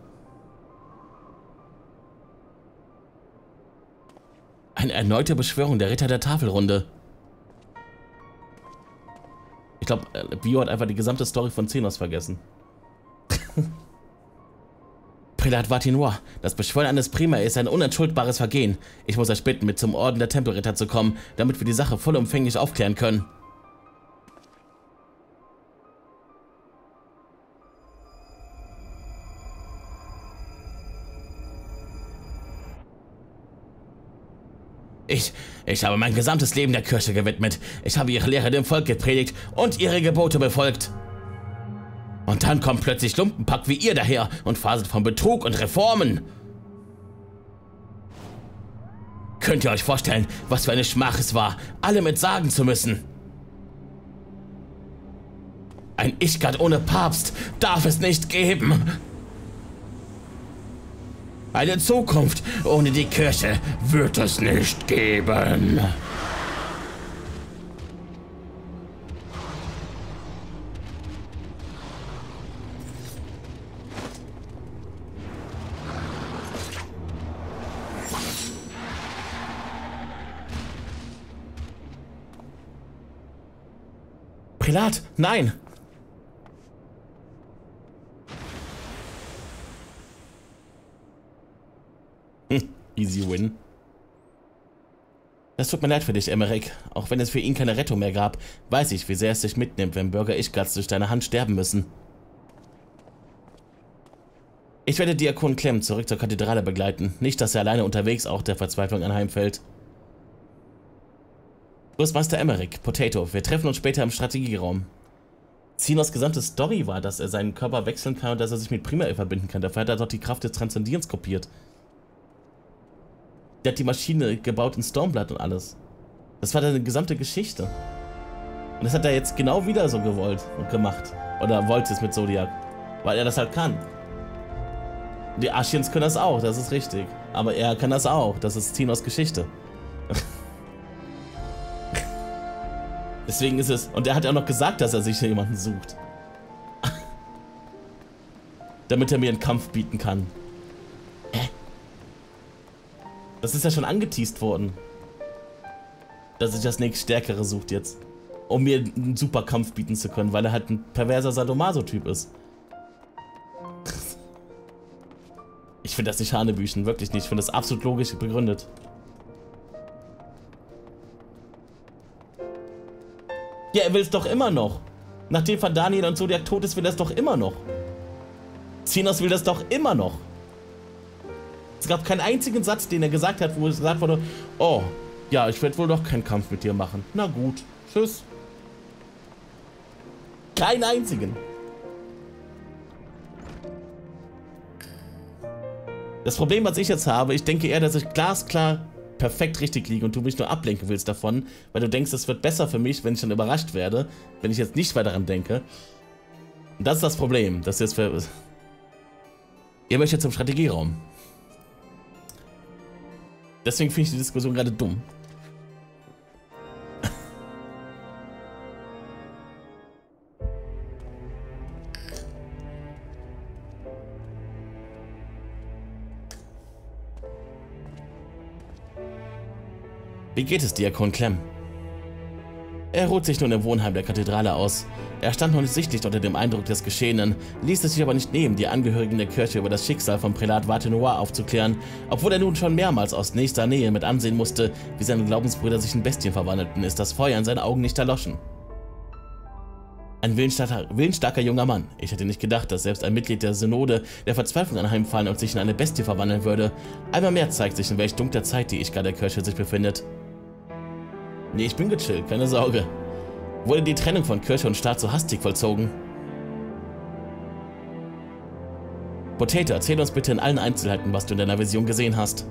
Eine erneute Beschwörung der Ritter der Tafelrunde. Ich glaube, Bio hat einfach die gesamte Story von Xenos vergessen. Prälat Vatinois, das Beschwören eines Primae ist ein unentschuldbares Vergehen. Ich muss euch bitten, mit zum Orden der Tempelritter zu kommen, damit wir die Sache vollumfänglich aufklären können. Ich, ich habe mein gesamtes Leben der Kirche gewidmet. Ich habe ihre Lehre dem Volk gepredigt und ihre Gebote befolgt. Und dann kommt plötzlich Lumpenpack wie ihr daher und faselt von Betrug und Reformen. Könnt ihr euch vorstellen, was für eine Schmach es war, alle mitsagen zu müssen? Ein Ishgard ohne Papst darf es nicht geben. Eine Zukunft ohne die Kirche wird es nicht geben. Prälat, nein! Hm, easy win. Das tut mir leid für dich, Emmerich. Auch wenn es für ihn keine Rettung mehr gab, weiß ich, wie sehr es dich mitnimmt, wenn Bürger Ishgards durch deine Hand sterben müssen. Ich werde Diakon Clem zurück zur Kathedrale begleiten. Nicht, dass er alleine unterwegs auch der Verzweiflung anheimfällt. Großmeister Emmerich, Potato, wir treffen uns später im Strategieraum. Xenos gesamte Story war, dass er seinen Körper wechseln kann und dass er sich mit Primae verbinden kann. Dafür hat er doch die Kraft des Transzendierens kopiert. Der hat die Maschine gebaut in Stormblood und alles. Das war seine gesamte Geschichte. Und das hat er jetzt genau wieder so gewollt und gemacht. Oder wollte es mit Zodiac. Weil er das halt kann. Die Ashians können das auch, das ist richtig. Aber er kann das auch, das ist Xenos Geschichte. Deswegen ist es... Und er hat ja auch noch gesagt, dass er sich jemanden sucht. Damit er mir einen Kampf bieten kann. Hä? Das ist ja schon angeteast worden. Dass sich das nächst Stärkere sucht jetzt. Um mir einen super Kampf bieten zu können, weil er halt ein perverser Sadomaso-Typ ist. Ich finde das nicht Hanebüchen, wirklich nicht. Ich finde das absolut logisch begründet. Ja, er will es doch immer noch. Nachdem von Daniel und Zodiac tot ist, will er es doch immer noch. Xenos will das doch immer noch. Es gab keinen einzigen Satz, den er gesagt hat, wo es gesagt wurde, oh, ja, ich werde wohl doch keinen Kampf mit dir machen. Na gut, tschüss. Keinen einzigen. Das Problem, was ich jetzt habe, ich denke eher, dass ich glasklar perfekt richtig liege und du mich nur ablenken willst davon, weil du denkst, es wird besser für mich, wenn ich dann überrascht werde, wenn ich jetzt nicht weiter daran denke. Und das ist das Problem, dass jetzt für... Ihr möchtet zum Strategieraum. Deswegen finde ich die Diskussion gerade dumm. Wie geht es, Diakon Clem? Er ruht sich nun im Wohnheim der Kathedrale aus. Er stand noch nicht sichtlich unter dem Eindruck des Geschehenen, ließ es sich aber nicht nehmen, die Angehörigen der Kirche über das Schicksal von Prälat Watenoir aufzuklären, obwohl er nun schon mehrmals aus nächster Nähe mit ansehen musste, wie seine Glaubensbrüder sich in Bestien verwandelten, ist das Feuer in seinen Augen nicht erloschen. Ein willensstarker, willensstarker junger Mann. Ich hätte nicht gedacht, dass selbst ein Mitglied der Synode der Verzweiflung anheimfallen und sich in eine Bestie verwandeln würde. Einmal mehr zeigt sich, in welch dunkler Zeit die Ichgar der Kirche sich befindet. Nee, ich bin gechillt, keine Sorge. Wurde die Trennung von Kirche und Staat so hastig vollzogen? Potato, erzähl uns bitte in allen Einzelheiten, was du in deiner Vision gesehen hast.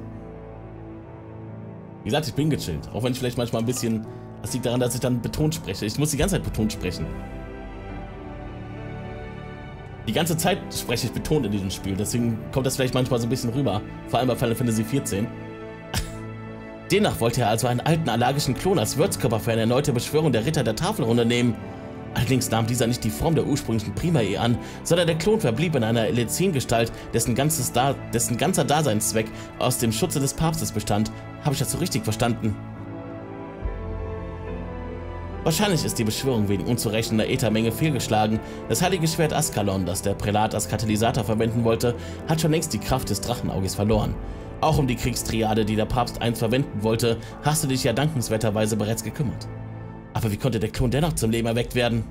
Wie gesagt, ich bin gechillt. Auch wenn ich vielleicht manchmal ein bisschen... Das liegt daran, dass ich dann betont spreche. Ich muss die ganze Zeit betont sprechen. Die ganze Zeit spreche ich betont in diesem Spiel. Deswegen kommt das vielleicht manchmal so ein bisschen rüber. Vor allem bei Final Fantasy vierzehn. Demnach wollte er also einen alten allergischen Klon als Wirtskörper für eine erneute Beschwörung der Ritter der Tafelrunde nehmen. Allerdings nahm dieser nicht die Form der ursprünglichen Primae an, sondern der Klon verblieb in einer Elezin-Gestalt, dessen, ganzes da dessen ganzer Daseinszweck aus dem Schutze des Papstes bestand. Habe ich das so richtig verstanden? Wahrscheinlich ist die Beschwörung wegen unzurechnender Äthermenge fehlgeschlagen. Das heilige Schwert Askalon, das der Prälat als Katalysator verwenden wollte, hat schon längst die Kraft des Drachenauges verloren. Auch um die Kriegstriade, die der Papst einst verwenden wollte, hast du dich ja dankenswerterweise bereits gekümmert. Aber wie konnte der Klon dennoch zum Leben erweckt werden?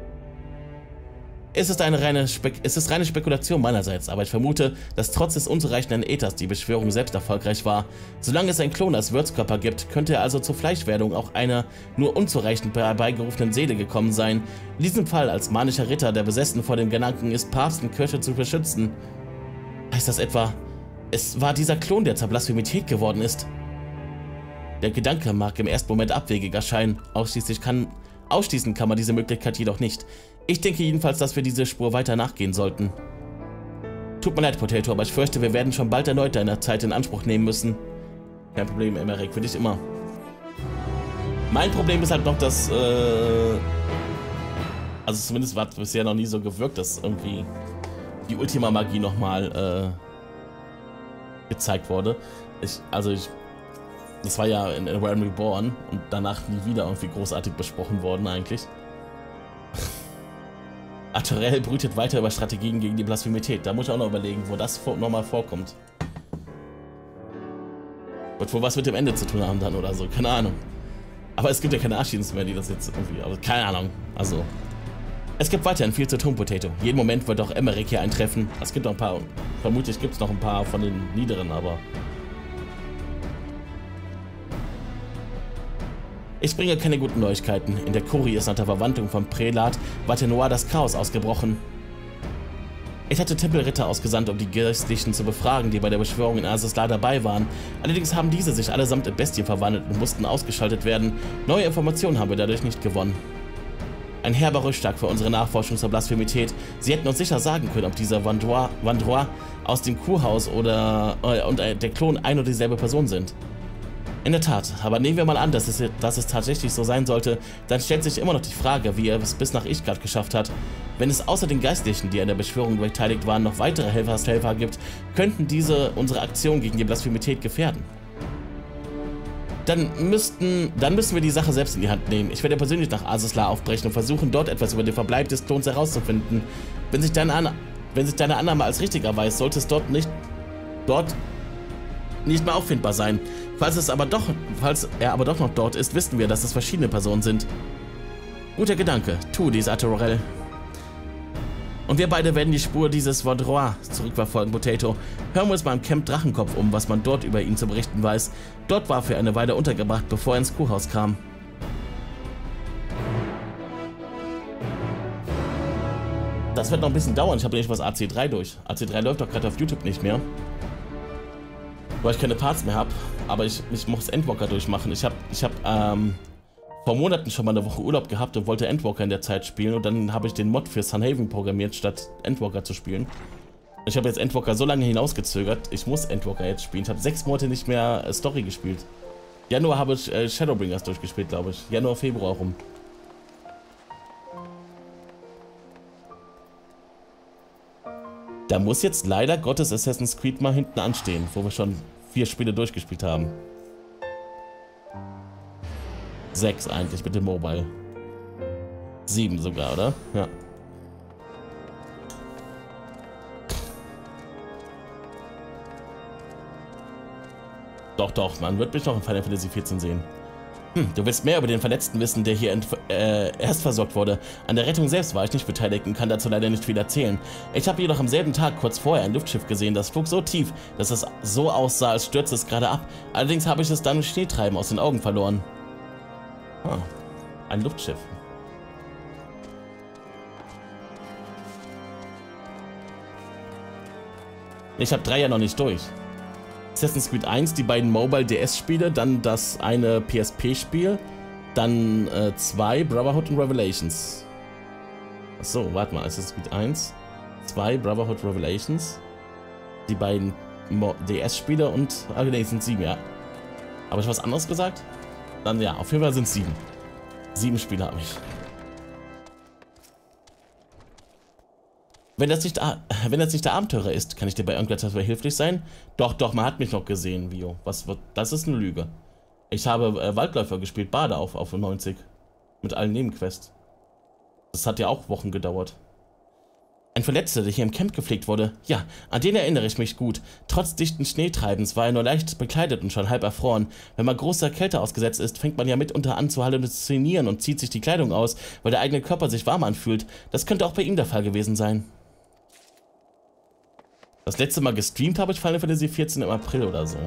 Es ist eine reine, Spek es ist reine Spekulation meinerseits, aber ich vermute, dass trotz des unzureichenden Äthers die Beschwörung selbst erfolgreich war. Solange es einen Klon als Wirtskörper gibt, könnte er also zur Fleischwerdung auch einer nur unzureichend herbeigerufenen Seele gekommen sein. In diesem Fall als manischer Ritter, der besessen vor dem Gedanken ist, Papst und Kirche zu beschützen. Heißt das etwa, es war dieser Klon, der zur Blasphemität geworden ist? Der Gedanke mag im ersten Moment abwegig erscheinen, ausschließlich kann, ausschließen kann man diese Möglichkeit jedoch nicht. Ich denke jedenfalls, dass wir diese Spur weiter nachgehen sollten. Tut mir leid, Potato, aber ich fürchte, wir werden schon bald erneut deine Zeit in Anspruch nehmen müssen. Kein Problem, Emmerich, für dich immer. Mein Problem ist halt noch, dass, äh... also zumindest hat bisher noch nie so gewirkt, dass irgendwie die Ultima-Magie nochmal, äh... gezeigt wurde. Ich, also ich, das war ja in, in Realm Reborn und danach nie wieder irgendwie großartig besprochen worden eigentlich. Atorel brütet weiter über Strategien gegen die Blasphemität. Da muss ich auch noch überlegen, wo das vor, nochmal vorkommt. Wird wohl was mit dem Ende zu tun haben dann oder so, keine Ahnung. Aber es gibt ja keine Archivs mehr, die das jetzt irgendwie, also keine Ahnung, also... Es gibt weiterhin viel zu tun, Potato. Jeden Moment wird auch Emmerich hier eintreffen. Es gibt noch ein paar, vermutlich gibt es noch ein paar von den niederen, aber... Ich bringe keine guten Neuigkeiten. In der Kurie ist nach der Verwandlung von Prälat Watenoir das Chaos ausgebrochen. Ich hatte Tempelritter ausgesandt, um die Geistlichen zu befragen, die bei der Beschwörung in Azizlar dabei waren. Allerdings haben diese sich allesamt in Bestien verwandelt und mussten ausgeschaltet werden. Neue Informationen haben wir dadurch nicht gewonnen. Ein herber Rückschlag für unsere Nachforschung zur Blasphemität. Sie hätten uns sicher sagen können, ob dieser Vandrois aus dem Kurhaus oder äh, und äh, der Klon ein und dieselbe Person sind. In der Tat, aber nehmen wir mal an, dass es, dass es tatsächlich so sein sollte, dann stellt sich immer noch die Frage, wie er es bis nach Ichgard geschafft hat. Wenn es außer den Geistlichen, die an der Beschwörung beteiligt waren, noch weitere Helfershelfer gibt, könnten diese unsere Aktion gegen die Blasphemität gefährden. Dann müssten, dann müssen wir die Sache selbst in die Hand nehmen. Ich werde persönlich nach Azizlar aufbrechen und versuchen, dort etwas über den Verbleib des Klons herauszufinden. Wenn sich deine, An wenn sich deine Annahme als richtig erweist, sollte es dort nicht, dort nicht mehr auffindbar sein. Falls es aber doch, falls er aber doch noch dort ist, wissen wir, dass es verschiedene Personen sind. Guter Gedanke. Tu dies, Atorel. Und wir beide werden die Spur dieses Vandrois zurückverfolgen, Potato. Hören wir uns beim Camp Drachenkopf um, was man dort über ihn zu berichten weiß. Dort war er für eine Weile untergebracht, bevor er ins Kurhaus kam. das wird noch ein bisschen dauern. Ich habe nicht was A C drei durch. A C drei läuft doch gerade auf YouTube nicht mehr. Weil ich keine Parts mehr habe. Aber ich, ich muss Endwalker durchmachen. Ich habe ich hab, ähm, vor Monaten schon mal eine Woche Urlaub gehabt und wollte Endwalker in der Zeit spielen. Und dann habe ich den Mod für Sunhaven programmiert, statt Endwalker zu spielen. Ich habe jetzt Endwalker so lange hinausgezögert. Ich muss Endwalker jetzt spielen. Ich habe sechs Monate nicht mehr äh, Story gespielt. Januar habe ich äh, Shadowbringers durchgespielt, glaube ich. Januar, Februar rum. Da muss jetzt leider Gottes Assassin's Creed mal hinten anstehen, wo wir schon vier Spiele durchgespielt haben. Sechs eigentlich mit dem Mobile. Sieben sogar, oder? Ja. Doch, doch, man wird mich noch in Final Fantasy vierzehn sehen. Hm, du willst mehr über den Verletzten wissen, der hier äh, erst versorgt wurde. An der Rettung selbst war ich nicht beteiligt und kann dazu leider nicht viel erzählen. Ich habe jedoch am selben Tag kurz vorher ein Luftschiff gesehen, das flog so tief, dass es so aussah, als stürzte es gerade ab. Allerdings habe ich es dann im Schneetreiben aus den Augen verloren. Ah, ein Luftschiff. Ich habe drei ja noch nicht durch. Assassin's Creed eins, die beiden Mobile D S-Spiele, dann das eine P S P-Spiel, dann äh, zwei Brotherhood und Revelations. Achso, warte mal, Assassin's Creed eins, zwei Brotherhood Revelations, die beiden D S-Spiele und, ah ne, sind sieben, ja. Habe ich was anderes gesagt? Dann ja, auf jeden Fall sind es sieben. Sieben Spiele habe ich. Wenn das, nicht, wenn das nicht der Abenteurer ist, kann ich dir bei irgendetwas behilflich sein? Doch, doch, man hat mich noch gesehen, Vio. Was wird? Das ist eine Lüge. Ich habe äh, Waldläufer gespielt, Bade auf, auf neunzig. Mit allen Nebenquests. Das hat ja auch Wochen gedauert. Ein Verletzter, der hier im Camp gepflegt wurde. Ja, an den erinnere ich mich gut. Trotz dichten Schneetreibens war er nur leicht bekleidet und schon halb erfroren. Wenn man großer Kälte ausgesetzt ist, fängt man ja mitunter an zu halluzinieren und zieht sich die Kleidung aus, weil der eigene Körper sich warm anfühlt. Das könnte auch bei ihm der Fall gewesen sein. Das letzte Mal gestreamt habe ich Final Fantasy vierzehn im April oder so.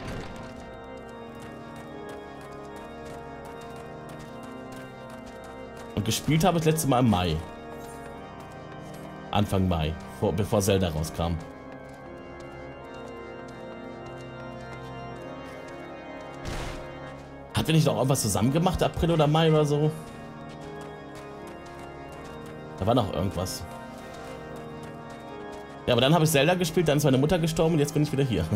Und gespielt habe ich das letzte Mal im Mai. Anfang Mai, vor, bevor Zelda rauskam. Hat wir nicht noch irgendwas zusammen gemacht, April oder Mai oder so? Da war noch irgendwas. Ja, aber dann habe ich Zelda gespielt, dann ist meine Mutter gestorben und jetzt bin ich wieder hier.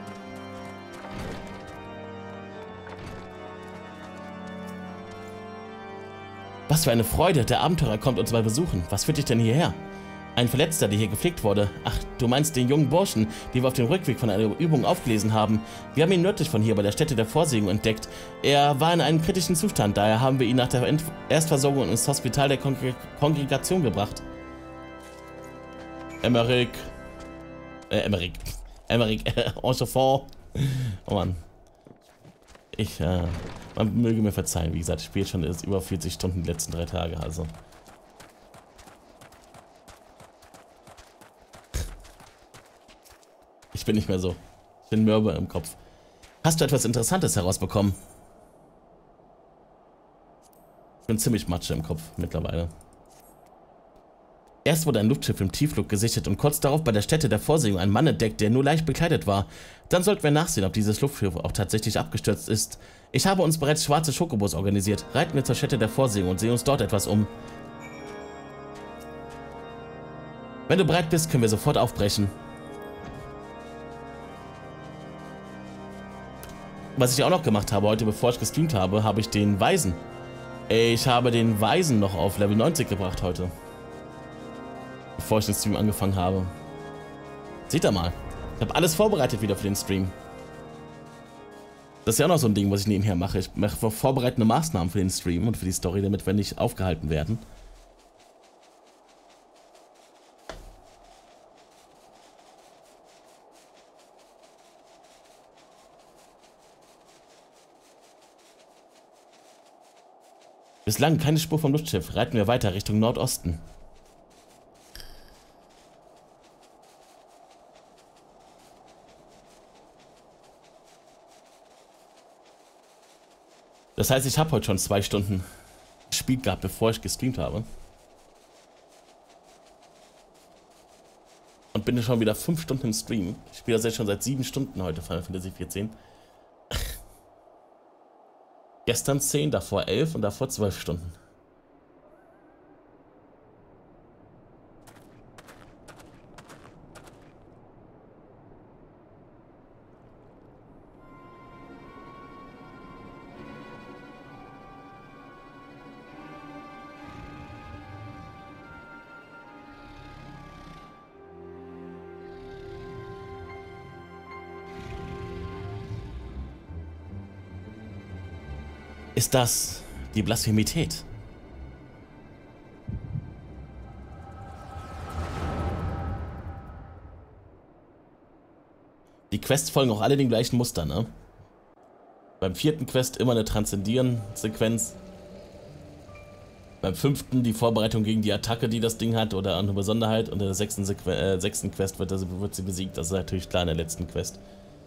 Was für eine Freude, der Abenteurer kommt uns mal besuchen. Was führt dich denn hierher? Ein Verletzter, der hier gepflegt wurde. Ach, du meinst den jungen Burschen, den wir auf dem Rückweg von einer Übung aufgelesen haben. Wir haben ihn nördlich von hier bei der Stätte der Vorsehung entdeckt. Er war in einem kritischen Zustand, daher haben wir ihn nach der Erstversorgung ins Hospital der Kongre Kongregation gebracht. Emmerich. Äh, Emmerich. Emmerich. Enchefort. Oh Mann. Ich, äh, man möge mir verzeihen. Wie gesagt, ich spiele schon jetzt über vierzig Stunden die letzten drei Tage, also. Ich bin nicht mehr so. Ich bin mürbe im Kopf. Hast du etwas Interessantes herausbekommen? Ich bin ziemlich Matsche im Kopf mittlerweile. Erst wurde ein Luftschiff im Tiefflug gesichtet und kurz darauf bei der Stätte der Vorsehung ein Mann entdeckt, der nur leicht bekleidet war. Dann sollten wir nachsehen, ob dieses Luftschiff auch tatsächlich abgestürzt ist. Ich habe uns bereits schwarze Schokobos organisiert. Reiten wir zur Stätte der Vorsehung und sehen uns dort etwas um. Wenn du bereit bist, können wir sofort aufbrechen. Was ich auch noch gemacht habe heute, bevor ich gestreamt habe, habe ich den Weisen. Ich habe den Weisen noch auf Level neunzig gebracht heute. Bevor ich den Stream angefangen habe. Seht ihr mal. Ich habe alles vorbereitet wieder für den Stream. Das ist ja auch noch so ein Ding, was ich nebenher mache. Ich mache vorbereitende Maßnahmen für den Stream und für die Story, damit wir nicht aufgehalten werden. Bislang keine Spur vom Luftschiff. Reiten wir weiter Richtung Nordosten. Das heißt, ich habe heute schon zwei Stunden gespielt gehabt, bevor ich gestreamt habe. bin schon wieder fünf Stunden im Stream. Ich spiele das jetzt schon seit sieben Stunden heute, Final Fantasy vierzehn. Gestern zehn, davor elf und davor zwölf Stunden. Ist das die Blasphemität? Die Quests folgen auch alle den gleichen Muster, ne? Beim vierten Quest immer eine Transzendieren-Sequenz. Beim fünften die Vorbereitung gegen die Attacke, die das Ding hat, oder eine Besonderheit. Und in der sechsten, Sequ äh, sechsten Quest wird, das, wird sie besiegt. Das ist natürlich klar in der letzten Quest.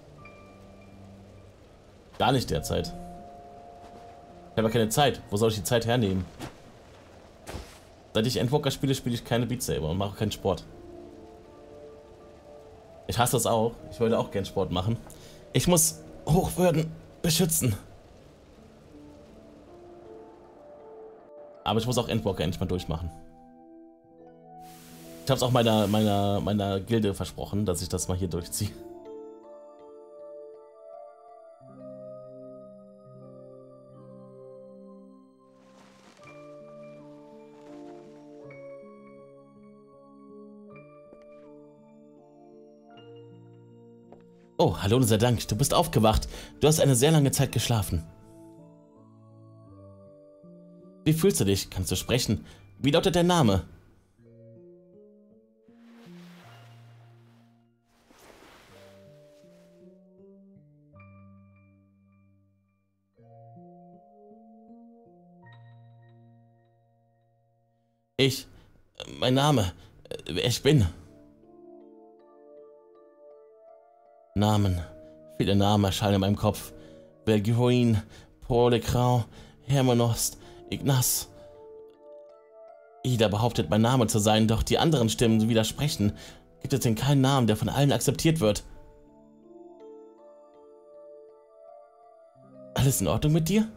Gar nicht derzeit. Ich habe ja keine Zeit. Wo soll ich die Zeit hernehmen? Seit ich Endwalker spiele, spiele ich keine Beat Saber und mache keinen Sport. Ich hasse das auch. Ich wollte auch gern Sport machen. Ich muss Hochwürden beschützen. Aber ich muss auch Endwalker endlich mal durchmachen. Ich habe es auch meiner, meiner, meiner Gilde versprochen, dass ich das mal hier durchziehe. Oh, hallo und sei Dank, du bist aufgewacht. Du hast eine sehr lange Zeit geschlafen. Wie fühlst du dich? Kannst du sprechen? Wie lautet dein Name? Ich, mein Name, wer ich bin. Namen. Viele Namen erscheinen in meinem Kopf. Belguin, Paul de Crau, Hermonost, Ignace. Ida behauptet, mein Name zu sein, doch die anderen Stimmen widersprechen. Gibt es denn keinen Namen, der von allen akzeptiert wird? Alles in Ordnung mit dir?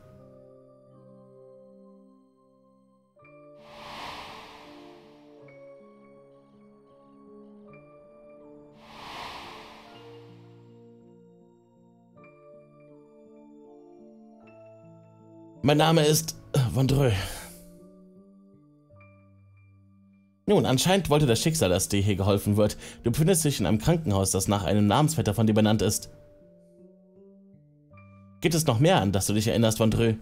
Mein Name ist Vondreux. Nun, anscheinend wollte das Schicksal, dass dir hier geholfen wird. Du befindest dich in einem Krankenhaus, das nach einem Namensvetter von dir benannt ist. Gibt es noch mehr, an das du dich erinnerst, Vondreux?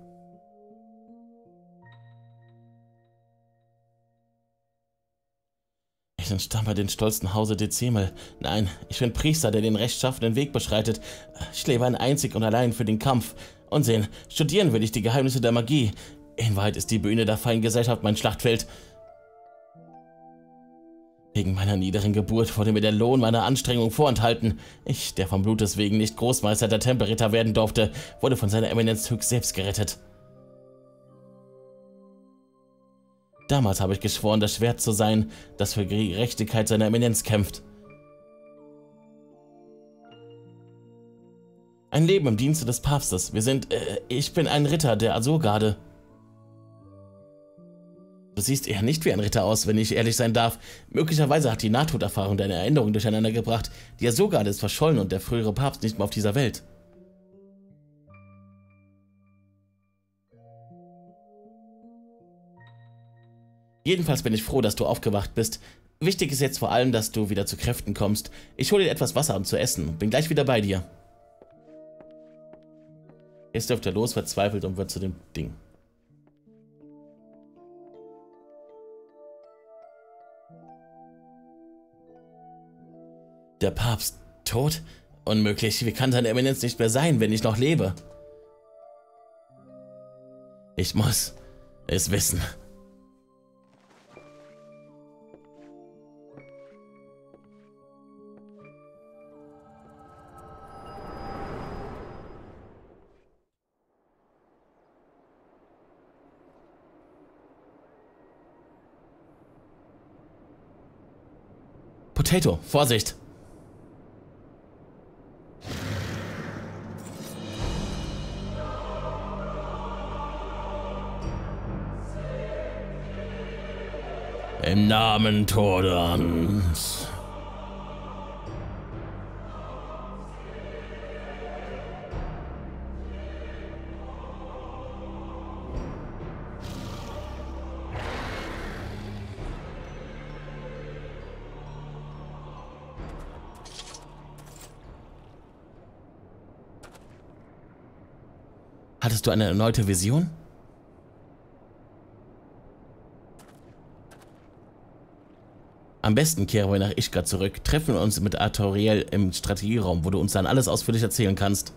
Ich entstamme den stolzen Hause Dezemel. Nein, ich bin Priester, der den rechtschaffenen Weg beschreitet. Ich lebe ein einzig und allein für den Kampf. Unsinn, studieren will ich die Geheimnisse der Magie. In Wahrheit ist die Bühne der feinen Gesellschaft mein Schlachtfeld. Wegen meiner niederen Geburt wurde mir der Lohn meiner Anstrengung vorenthalten. Ich, der vom Blutes wegen nicht Großmeister der Tempelritter werden durfte, wurde von seiner Eminenz höchst selbst gerettet. Damals habe ich geschworen, das Schwert zu sein, das für die Gerechtigkeit seiner Eminenz kämpft. Ein Leben im Dienste des Papstes. Wir sind, äh, ich bin ein Ritter der Azurgarde. Du siehst eher nicht wie ein Ritter aus, wenn ich ehrlich sein darf. Möglicherweise hat die Nahtoderfahrung deine Erinnerungen durcheinander gebracht. Die Azurgarde ist verschollen und der frühere Papst nicht mehr auf dieser Welt. Jedenfalls bin ich froh, dass du aufgewacht bist. Wichtig ist jetzt vor allem, dass du wieder zu Kräften kommst. Ich hole dir etwas Wasser und zu essen und bin gleich wieder bei dir. Jetzt läuft er los, verzweifelt und wird zu dem Ding. Der Papst tot? Unmöglich. Wie kann seine Eminenz nicht mehr sein, wenn ich noch lebe? Ich muss es wissen. Potato, Vorsicht! Im Namen Tordans. Hattest du eine erneute Vision? Am besten kehren wir nach Ishgard zurück, treffen uns mit Artoriel im Strategieraum, wo du uns dann alles ausführlich erzählen kannst.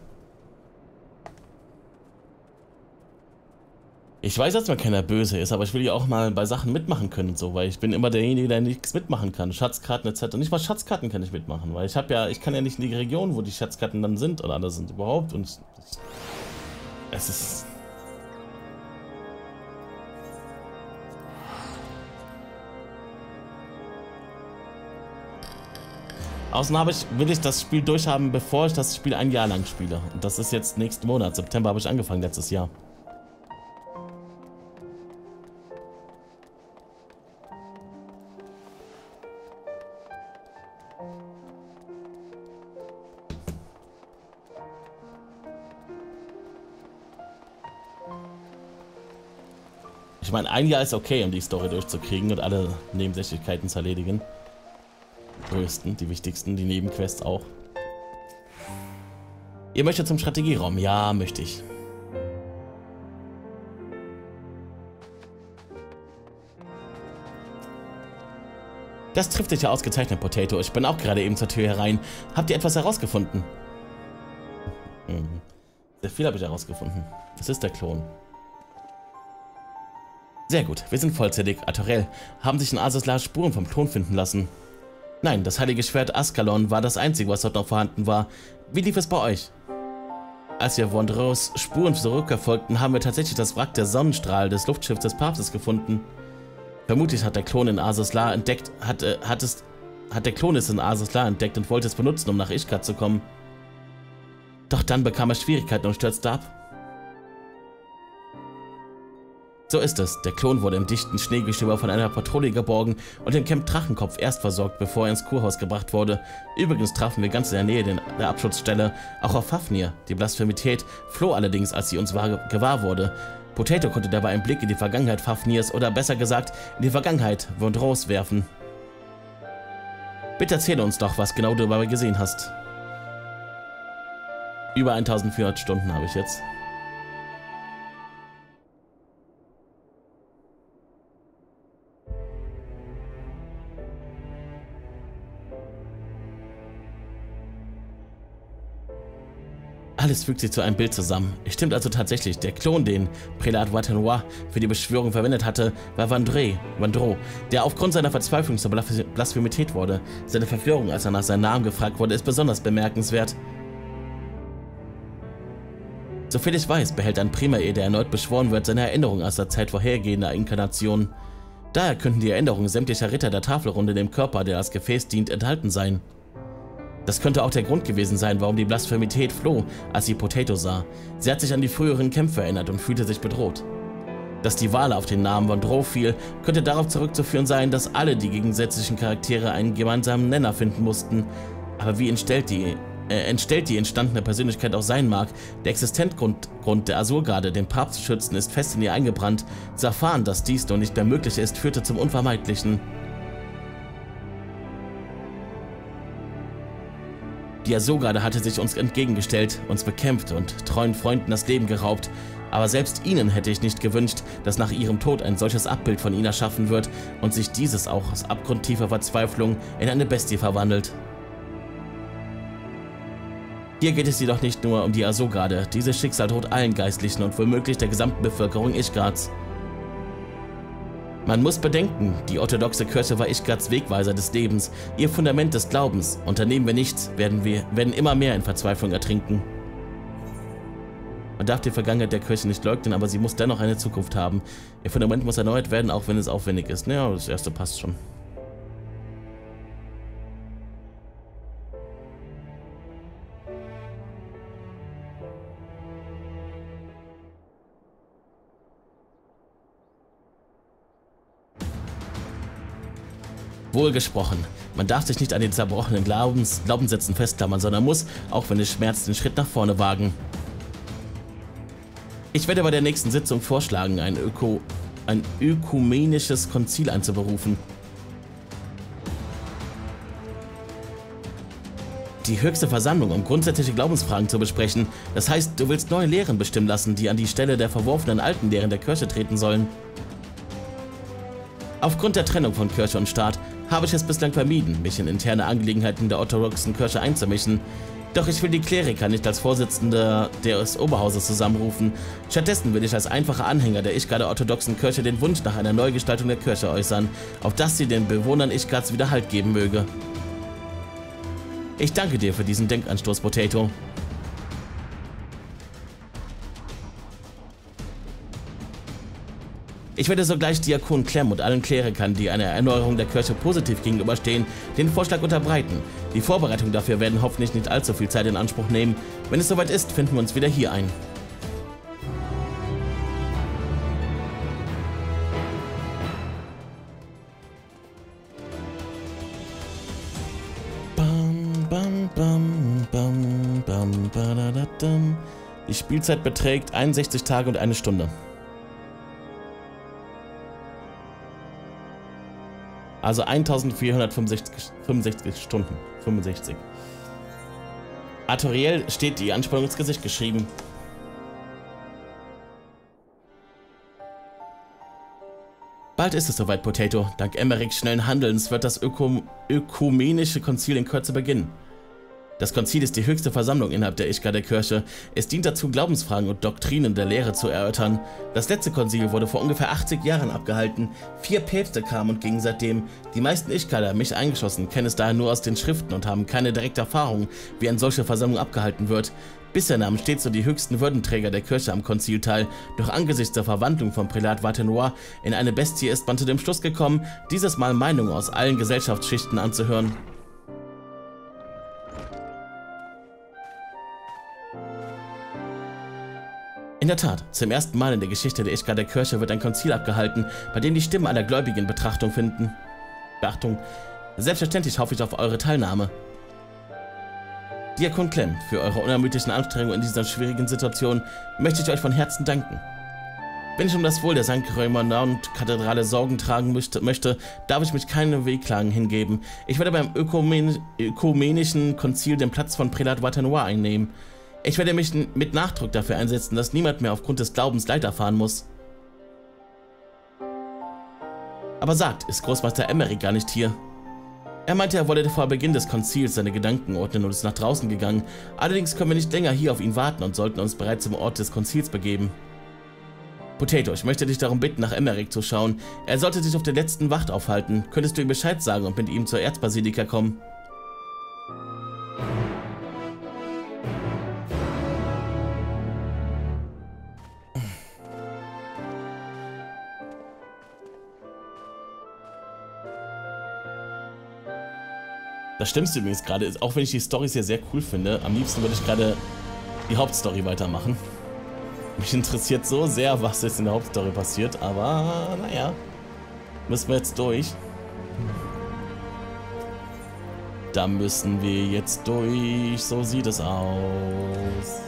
Ich weiß, dass mir keiner böse ist, aber ich will ja auch mal bei Sachen mitmachen können und so, weil ich bin immer derjenige, der nichts mitmachen kann. Schatzkarten et cetera. Nicht mal Schatzkarten kann ich mitmachen, weil ich habe ja, ich kann ja nicht in die Region, wo die Schatzkarten dann sind oder alle sind überhaupt und das, es ist... Außerdem habe ich, will ich das Spiel durchhaben, bevor ich das Spiel ein Jahr lang spiele. Und das ist jetzt nächsten Monat. September habe ich angefangen, letztes Jahr. Ich meine, ein Jahr ist okay, um die Story durchzukriegen und alle Nebensächlichkeiten zu erledigen. Die größten, die wichtigsten, die Nebenquests auch. Ihr möchtet zum Strategieraum? Ja, möchte ich. Das trifft dich ja ausgezeichnet, Potato. Ich bin auch gerade eben zur Tür herein. Habt ihr etwas herausgefunden? Mhm. Sehr viel habe ich herausgefunden. Das ist der Klon. Sehr gut, wir sind vollzählig. Artoriel, haben sich in Azazlar Spuren vom Klon finden lassen? Nein, das heilige Schwert Ascalon war das einzige, was dort noch vorhanden war. Wie lief es bei euch? Als wir Vondros Spuren zurückverfolgten, haben wir tatsächlich das Wrack der Sonnenstrahl des Luftschiffs des Papstes gefunden. Vermutlich hat der Klon in Azazlar entdeckt, hat, äh, hat es, hat der Klon es in Azazlar entdeckt und wollte es benutzen, um nach Ishgard zu kommen. Doch dann bekam er Schwierigkeiten und stürzte ab. So ist es. Der Klon wurde im dichten Schneegestöber von einer Patrouille geborgen und im Camp Drachenkopf erst versorgt, bevor er ins Kurhaus gebracht wurde. Übrigens trafen wir ganz in der Nähe den, der Abschutzstelle auch auf Fafnir. Die Blasphemität floh allerdings, als sie uns wahr, gewahr wurde. Potato konnte dabei einen Blick in die Vergangenheit Fafnirs oder besser gesagt in die Vergangenheit Vondros werfen. Bitte erzähle uns doch, was genau du dabei gesehen hast. Über eintausendvierhundert Stunden habe ich jetzt. Alles fügt sich zu einem Bild zusammen. Es stimmt also tatsächlich, der Klon, den Prälat Watanois für die Beschwörung verwendet hatte, war Vandré, Vandro, der aufgrund seiner Verzweiflung zur Blasphemität wurde. Seine Verwirrung, als er nach seinem Namen gefragt wurde, ist besonders bemerkenswert. Soviel ich weiß, behält ein Primae, der erneut beschworen wird, seine Erinnerung aus der Zeit vorhergehender Inkarnationen. Daher könnten die Erinnerungen sämtlicher Ritter der Tafelrunde in dem Körper, der als Gefäß dient, enthalten sein. Das könnte auch der Grund gewesen sein, warum die Blasphemität floh, als sie Potato sah. Sie hat sich an die früheren Kämpfe erinnert und fühlte sich bedroht. Dass die Wahl auf den Namen Vondro fiel, könnte darauf zurückzuführen sein, dass alle die gegensätzlichen Charaktere einen gemeinsamen Nenner finden mussten. Aber wie entstellt die, äh, entstellt die entstandene Persönlichkeit auch sein mag, der Existenzgrund Grund der Azurgarde, den Papst zu schützen, ist fest in ihr eingebrannt. Zu erfahren, dass dies nun nicht mehr möglich ist, führte zum Unvermeidlichen. Die Azurgarde hatte sich uns entgegengestellt, uns bekämpft und treuen Freunden das Leben geraubt. Aber selbst ihnen hätte ich nicht gewünscht, dass nach ihrem Tod ein solches Abbild von ihnen erschaffen wird und sich dieses auch aus abgrundtiefer Verzweiflung in eine Bestie verwandelt. Hier geht es jedoch nicht nur um die Azurgarde. Dieses Schicksal droht allen Geistlichen und womöglich der gesamten Bevölkerung Ishgards. Man muss bedenken, die orthodoxe Kirche war Ishgards Wegweiser des Lebens, ihr Fundament des Glaubens. Unternehmen wir nichts, werden wir werden immer mehr in Verzweiflung ertrinken. Man darf die Vergangenheit der Kirche nicht leugnen, aber sie muss dennoch eine Zukunft haben. Ihr Fundament muss erneuert werden, auch wenn es aufwendig ist. Naja, das erste passt schon. Wohlgesprochen. Man darf sich nicht an den zerbrochenen Glaubens Glaubenssätzen festklammern, sondern muss, auch wenn es schmerzt, den Schritt nach vorne wagen. Ich werde bei der nächsten Sitzung vorschlagen, ein, Öko ein ökumenisches Konzil einzuberufen. Die höchste Versammlung, um grundsätzliche Glaubensfragen zu besprechen. Das heißt, du willst neue Lehren bestimmen lassen, die an die Stelle der verworfenen alten Lehren der Kirche treten sollen. Aufgrund der Trennung von Kirche und Staat habe ich es bislang vermieden, mich in interne Angelegenheiten der orthodoxen Kirche einzumischen. Doch ich will die Kleriker nicht als Vorsitzende des Oberhauses zusammenrufen. Stattdessen will ich als einfacher Anhänger der Ichgar der orthodoxen Kirche den Wunsch nach einer Neugestaltung der Kirche äußern, auf dass sie den Bewohnern Ichgards wieder Halt geben möge. Ich danke dir für diesen Denkanstoß, Potato. Ich werde sogleich Diakon Clem und allen Klerikern, die einer Erneuerung der Kirche positiv gegenüberstehen, den Vorschlag unterbreiten. Die Vorbereitungen dafür werden hoffentlich nicht allzu viel Zeit in Anspruch nehmen. Wenn es soweit ist, finden wir uns wieder hier ein. Bam, bam, bam, bam, bam, badadadam. Die Spielzeit beträgt einundsechzig Tage und eine Stunde. Also eintausendvierhundertfünfundsechzig Stunden. fünfundsechzig. Artoriel steht die Anspannung ins Gesicht geschrieben. Bald ist es soweit, Potato. Dank Emmerichs schnellen Handelns wird das Ökum ökumenische Konzil in Kürze beginnen. Das Konzil ist die höchste Versammlung innerhalb der Ichgar der Kirche. Es dient dazu, Glaubensfragen und Doktrinen der Lehre zu erörtern. Das letzte Konzil wurde vor ungefähr achtzig Jahren abgehalten. Vier Päpste kamen und gingen seitdem. Die meisten Ichgarer, mich eingeschlossen, kennen es daher nur aus den Schriften und haben keine direkte Erfahrung, wie eine solche Versammlung abgehalten wird. Bisher nahmen stets so die höchsten Würdenträger der Kirche am Konzil teil, doch angesichts der Verwandlung von Prälat Watenoir in eine Bestie ist man zu dem Schluss gekommen, dieses Mal Meinungen aus allen Gesellschaftsschichten anzuhören. In der Tat, zum ersten Mal in der Geschichte der Ichgar der Kirche wird ein Konzil abgehalten, bei dem die Stimmen aller Gläubigen Betrachtung finden. Beachtung. Selbstverständlich hoffe ich auf eure Teilnahme. Diakon Clem, für eure unermüdlichen Anstrengungen in dieser schwierigen Situation möchte ich euch von Herzen danken. Wenn ich um das Wohl der Sankt Römer-Kathedrale Sorgen tragen möchte, möchte, darf ich mich keine Wehklagen hingeben. Ich werde beim Ökumen ökumenischen Konzil den Platz von Prälat Watenoir einnehmen. Ich werde mich mit Nachdruck dafür einsetzen, dass niemand mehr aufgrund des Glaubens Leid erfahren muss. Aber sagt, ist Großmeister Emmerich gar nicht hier? Er meinte, er wolle vor Beginn des Konzils seine Gedanken ordnen und ist nach draußen gegangen. Allerdings können wir nicht länger hier auf ihn warten und sollten uns bereits zum Ort des Konzils begeben. Potato, ich möchte dich darum bitten, nach Emmerich zu schauen. Er sollte sich auf der letzten Wacht aufhalten. Könntest du ihm Bescheid sagen und mit ihm zur Erzbasilika kommen? Das Schlimmste übrigens gerade ist, auch wenn ich die Storys hier sehr cool finde, am liebsten würde ich gerade die Hauptstory weitermachen. Mich interessiert so sehr, was jetzt in der Hauptstory passiert, aber naja, müssen wir jetzt durch. Da müssen wir jetzt durch, so sieht es aus.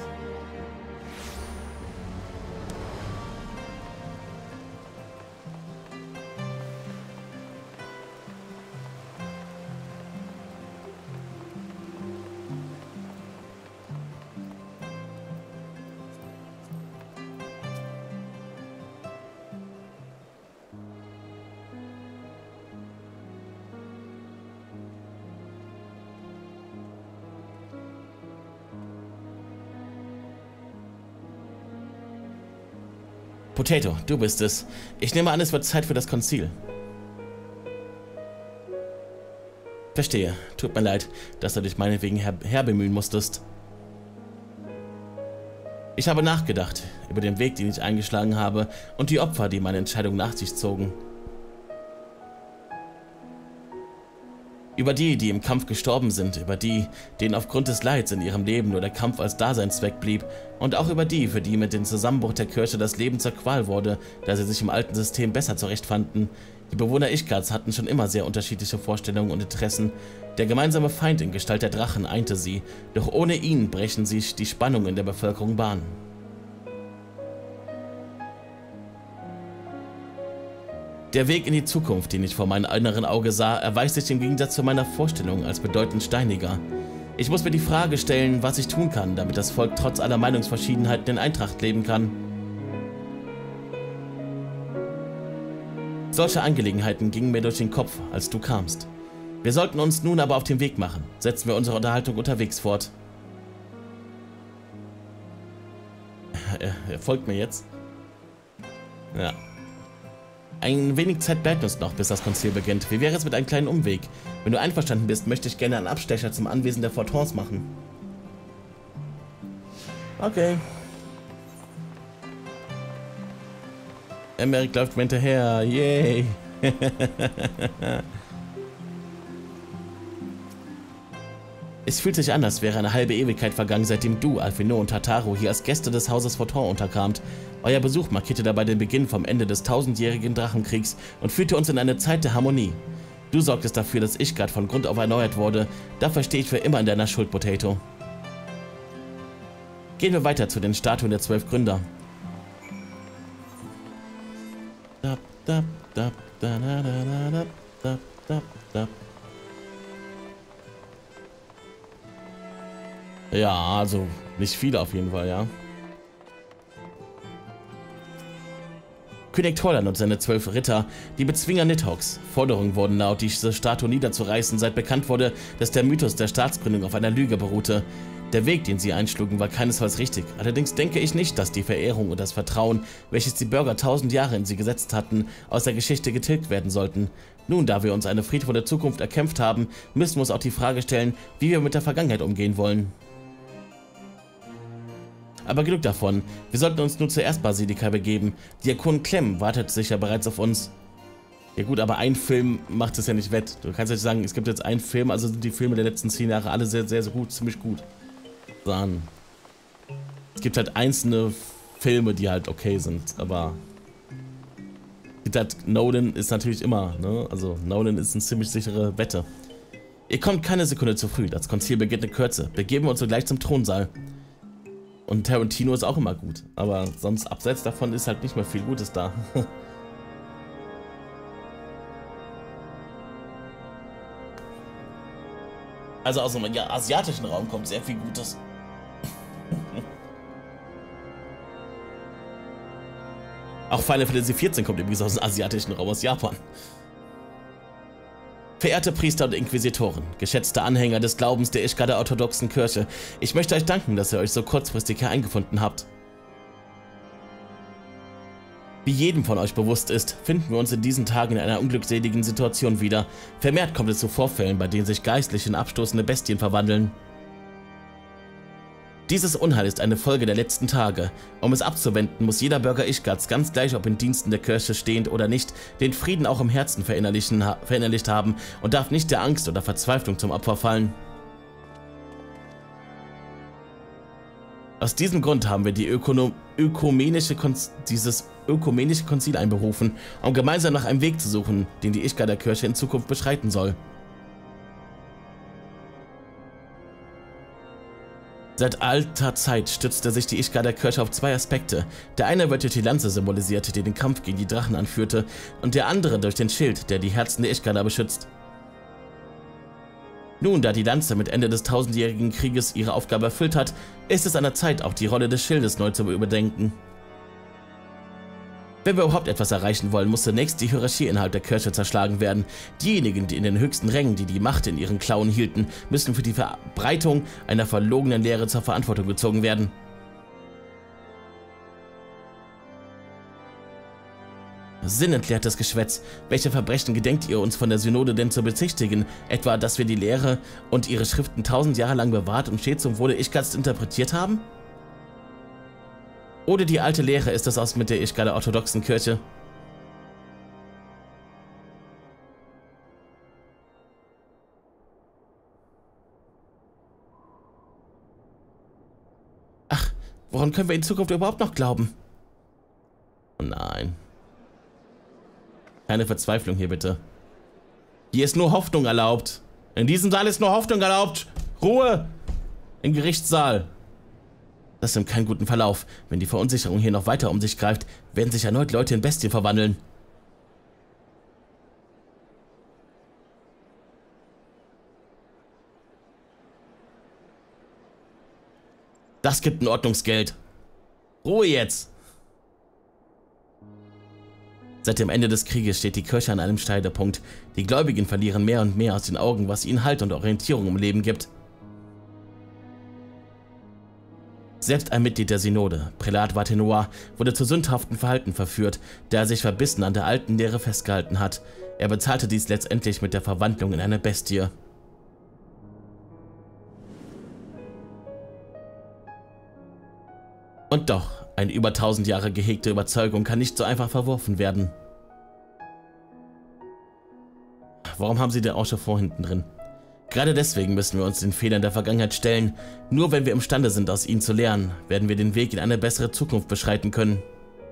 Potato, du bist es. Ich nehme an, es wird Zeit für das Konzil. Verstehe. Tut mir leid, dass du dich meinetwegen her herbemühen musstest. Ich habe nachgedacht über den Weg, den ich eingeschlagen habe und die Opfer, die meine Entscheidung nach sich zogen. Über die, die im Kampf gestorben sind, über die, denen aufgrund des Leids in ihrem Leben nur der Kampf als Daseinszweck blieb und auch über die, für die mit dem Zusammenbruch der Kirche das Leben zur Qual wurde, da sie sich im alten System besser zurechtfanden. Die Bewohner Ishgards hatten schon immer sehr unterschiedliche Vorstellungen und Interessen. Der gemeinsame Feind in Gestalt der Drachen einte sie, doch ohne ihn brechen sich die Spannungen in der Bevölkerung Bahn. Der Weg in die Zukunft, den ich vor meinem inneren Auge sah, erweist sich im Gegensatz zu meiner Vorstellung als bedeutend steiniger. Ich muss mir die Frage stellen, was ich tun kann, damit das Volk trotz aller Meinungsverschiedenheiten in Eintracht leben kann. Solche Angelegenheiten gingen mir durch den Kopf, als du kamst. Wir sollten uns nun aber auf den Weg machen. Setzen wir unsere Unterhaltung unterwegs fort. Er, er folgt mir jetzt. Ja. Ein wenig Zeit bleibt uns noch, bis das Konzil beginnt. Wie wäre es mit einem kleinen Umweg? Wenn du einverstanden bist, möchte ich gerne einen Abstecher zum Anwesen der Fortons machen. Okay. Emeric läuft mir hinterher. Yay. Es fühlt sich an, als wäre eine halbe Ewigkeit vergangen, seitdem du, Alphinaud und Tartaro hier als Gäste des Hauses Forton unterkamt. Euer Besuch markierte dabei den Beginn vom Ende des tausendjährigen Drachenkriegs und führte uns in eine Zeit der Harmonie. Du sorgtest dafür, dass Ishgard von Grund auf erneuert wurde. Dafür stehe ich für immer in deiner Schuld, Potato. Gehen wir weiter zu den Statuen der zwölf Gründer. Da, da, da, da, da, da, da, da, da. Ja, also nicht viele auf jeden Fall, ja. König Torlan und seine zwölf Ritter, die Bezwinger Nidhoggs. Forderungen wurden laut, diese Statue niederzureißen, seit bekannt wurde, dass der Mythos der Staatsgründung auf einer Lüge beruhte. Der Weg, den sie einschlugen, war keinesfalls richtig. Allerdings denke ich nicht, dass die Verehrung und das Vertrauen, welches die Bürger tausend Jahre in sie gesetzt hatten, aus der Geschichte getilgt werden sollten. Nun, da wir uns eine friedvolle Zukunft erkämpft haben, müssen wir uns auch die Frage stellen, wie wir mit der Vergangenheit umgehen wollen. Aber genug davon. Wir sollten uns nun zur Erstbasilika begeben. Diakon Clem wartet sicher bereits auf uns. Ja gut, aber ein Film macht es ja nicht wett. Du kannst ja nicht sagen, es gibt jetzt einen Film, also sind die Filme der letzten zehn Jahre alle sehr, sehr, sehr gut, ziemlich gut. Dann. Es gibt halt einzelne Filme, die halt okay sind, aber... Halt, Nolan ist natürlich immer, ne? Also Nolan ist eine ziemlich sichere Wette. Ihr kommt keine Sekunde zu früh, das Konzil beginnt in Kürze. Begeben wir uns gleich zum Thronsaal. Und Tarantino ist auch immer gut, aber sonst abseits davon ist halt nicht mehr viel Gutes da. Also aus dem ja, asiatischen Raum kommt sehr viel Gutes. Auch Final Fantasy vierzehn kommt übrigens aus dem asiatischen Raum, aus Japan. Verehrte Priester und Inquisitoren, geschätzte Anhänger des Glaubens der Ishgarder orthodoxen Kirche, ich möchte euch danken, dass ihr euch so kurzfristig hier eingefunden habt. Wie jedem von euch bewusst ist, finden wir uns in diesen Tagen in einer unglückseligen Situation wieder. Vermehrt kommt es zu Vorfällen, bei denen sich Geistliche in abstoßende Bestien verwandeln. Dieses Unheil ist eine Folge der letzten Tage. Um es abzuwenden, muss jeder Bürger Ishgards, ganz gleich ob in Diensten der Kirche stehend oder nicht, den Frieden auch im Herzen verinnerlichen, ha verinnerlicht haben und darf nicht der Angst oder Verzweiflung zum Opfer fallen. Aus diesem Grund haben wir die Ökono ökumenische dieses ökumenische Konzil einberufen, um gemeinsam nach einem Weg zu suchen, den die Ishgarder Kirche in Zukunft beschreiten soll. Seit alter Zeit stützte sich die Ishgarder Kirche auf zwei Aspekte. Der eine wird durch die Lanze symbolisiert, die den Kampf gegen die Drachen anführte, und der andere durch den Schild, der die Herzen der Ishgarder beschützt. Nun, da die Lanze mit Ende des tausendjährigen Krieges ihre Aufgabe erfüllt hat, ist es an der Zeit, auch die Rolle des Schildes neu zu überdenken. Wenn wir überhaupt etwas erreichen wollen, muss zunächst die Hierarchie innerhalb der Kirche zerschlagen werden. Diejenigen, die in den höchsten Rängen, die die Macht in ihren Klauen hielten, müssen für die Verbreitung einer verlogenen Lehre zur Verantwortung gezogen werden. Sinnentleertes Geschwätz. Welche Verbrechen gedenkt ihr uns von der Synode denn zu bezichtigen? Etwa, dass wir die Lehre und ihre Schriften tausend Jahre lang bewahrt und stets zum Wohle Ishgards interpretiert haben? Oder die alte Lehre ist das aus mit der Ishgarder orthodoxen Kirche? Woran können wir in Zukunft überhaupt noch glauben? Oh nein. Keine Verzweiflung hier bitte. Hier ist nur Hoffnung erlaubt. In diesem Saal ist nur Hoffnung erlaubt. Ruhe! Im Gerichtssaal. Das nimmt keinen guten Verlauf. Wenn die Verunsicherung hier noch weiter um sich greift, werden sich erneut Leute in Bestien verwandeln. Das gibt ein Ordnungsgeld. Ruhe jetzt! Seit dem Ende des Krieges steht die Kirche an einem Scheidepunkt. Die Gläubigen verlieren mehr und mehr aus den Augen, was ihnen Halt und Orientierung im Leben gibt. Selbst ein Mitglied der Synode, Prälat Vatenois, wurde zu sündhaftem Verhalten verführt, da er sich verbissen an der alten Lehre festgehalten hat. Er bezahlte dies letztendlich mit der Verwandlung in eine Bestie. Und doch, eine über tausend Jahre gehegte Überzeugung kann nicht so einfach verworfen werden. Warum haben Sie den Echauffeur hinten drin? Gerade deswegen müssen wir uns den Fehlern der Vergangenheit stellen. Nur wenn wir imstande sind, aus ihnen zu lernen, werden wir den Weg in eine bessere Zukunft beschreiten können.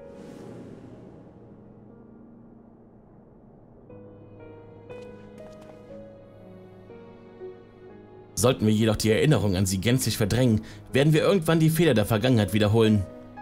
Sollten wir jedoch die Erinnerung an sie gänzlich verdrängen, werden wir irgendwann die Fehler der Vergangenheit wiederholen.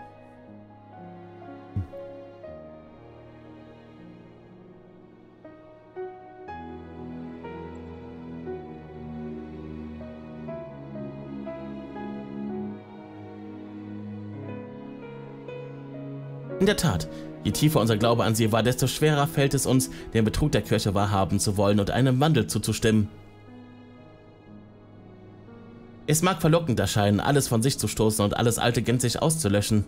In der Tat, je tiefer unser Glaube an sie war, desto schwerer fällt es uns, den Betrug der Kirche wahrhaben zu wollen und einem Wandel zuzustimmen. Es mag verlockend erscheinen, alles von sich zu stoßen und alles Alte gänzlich auszulöschen.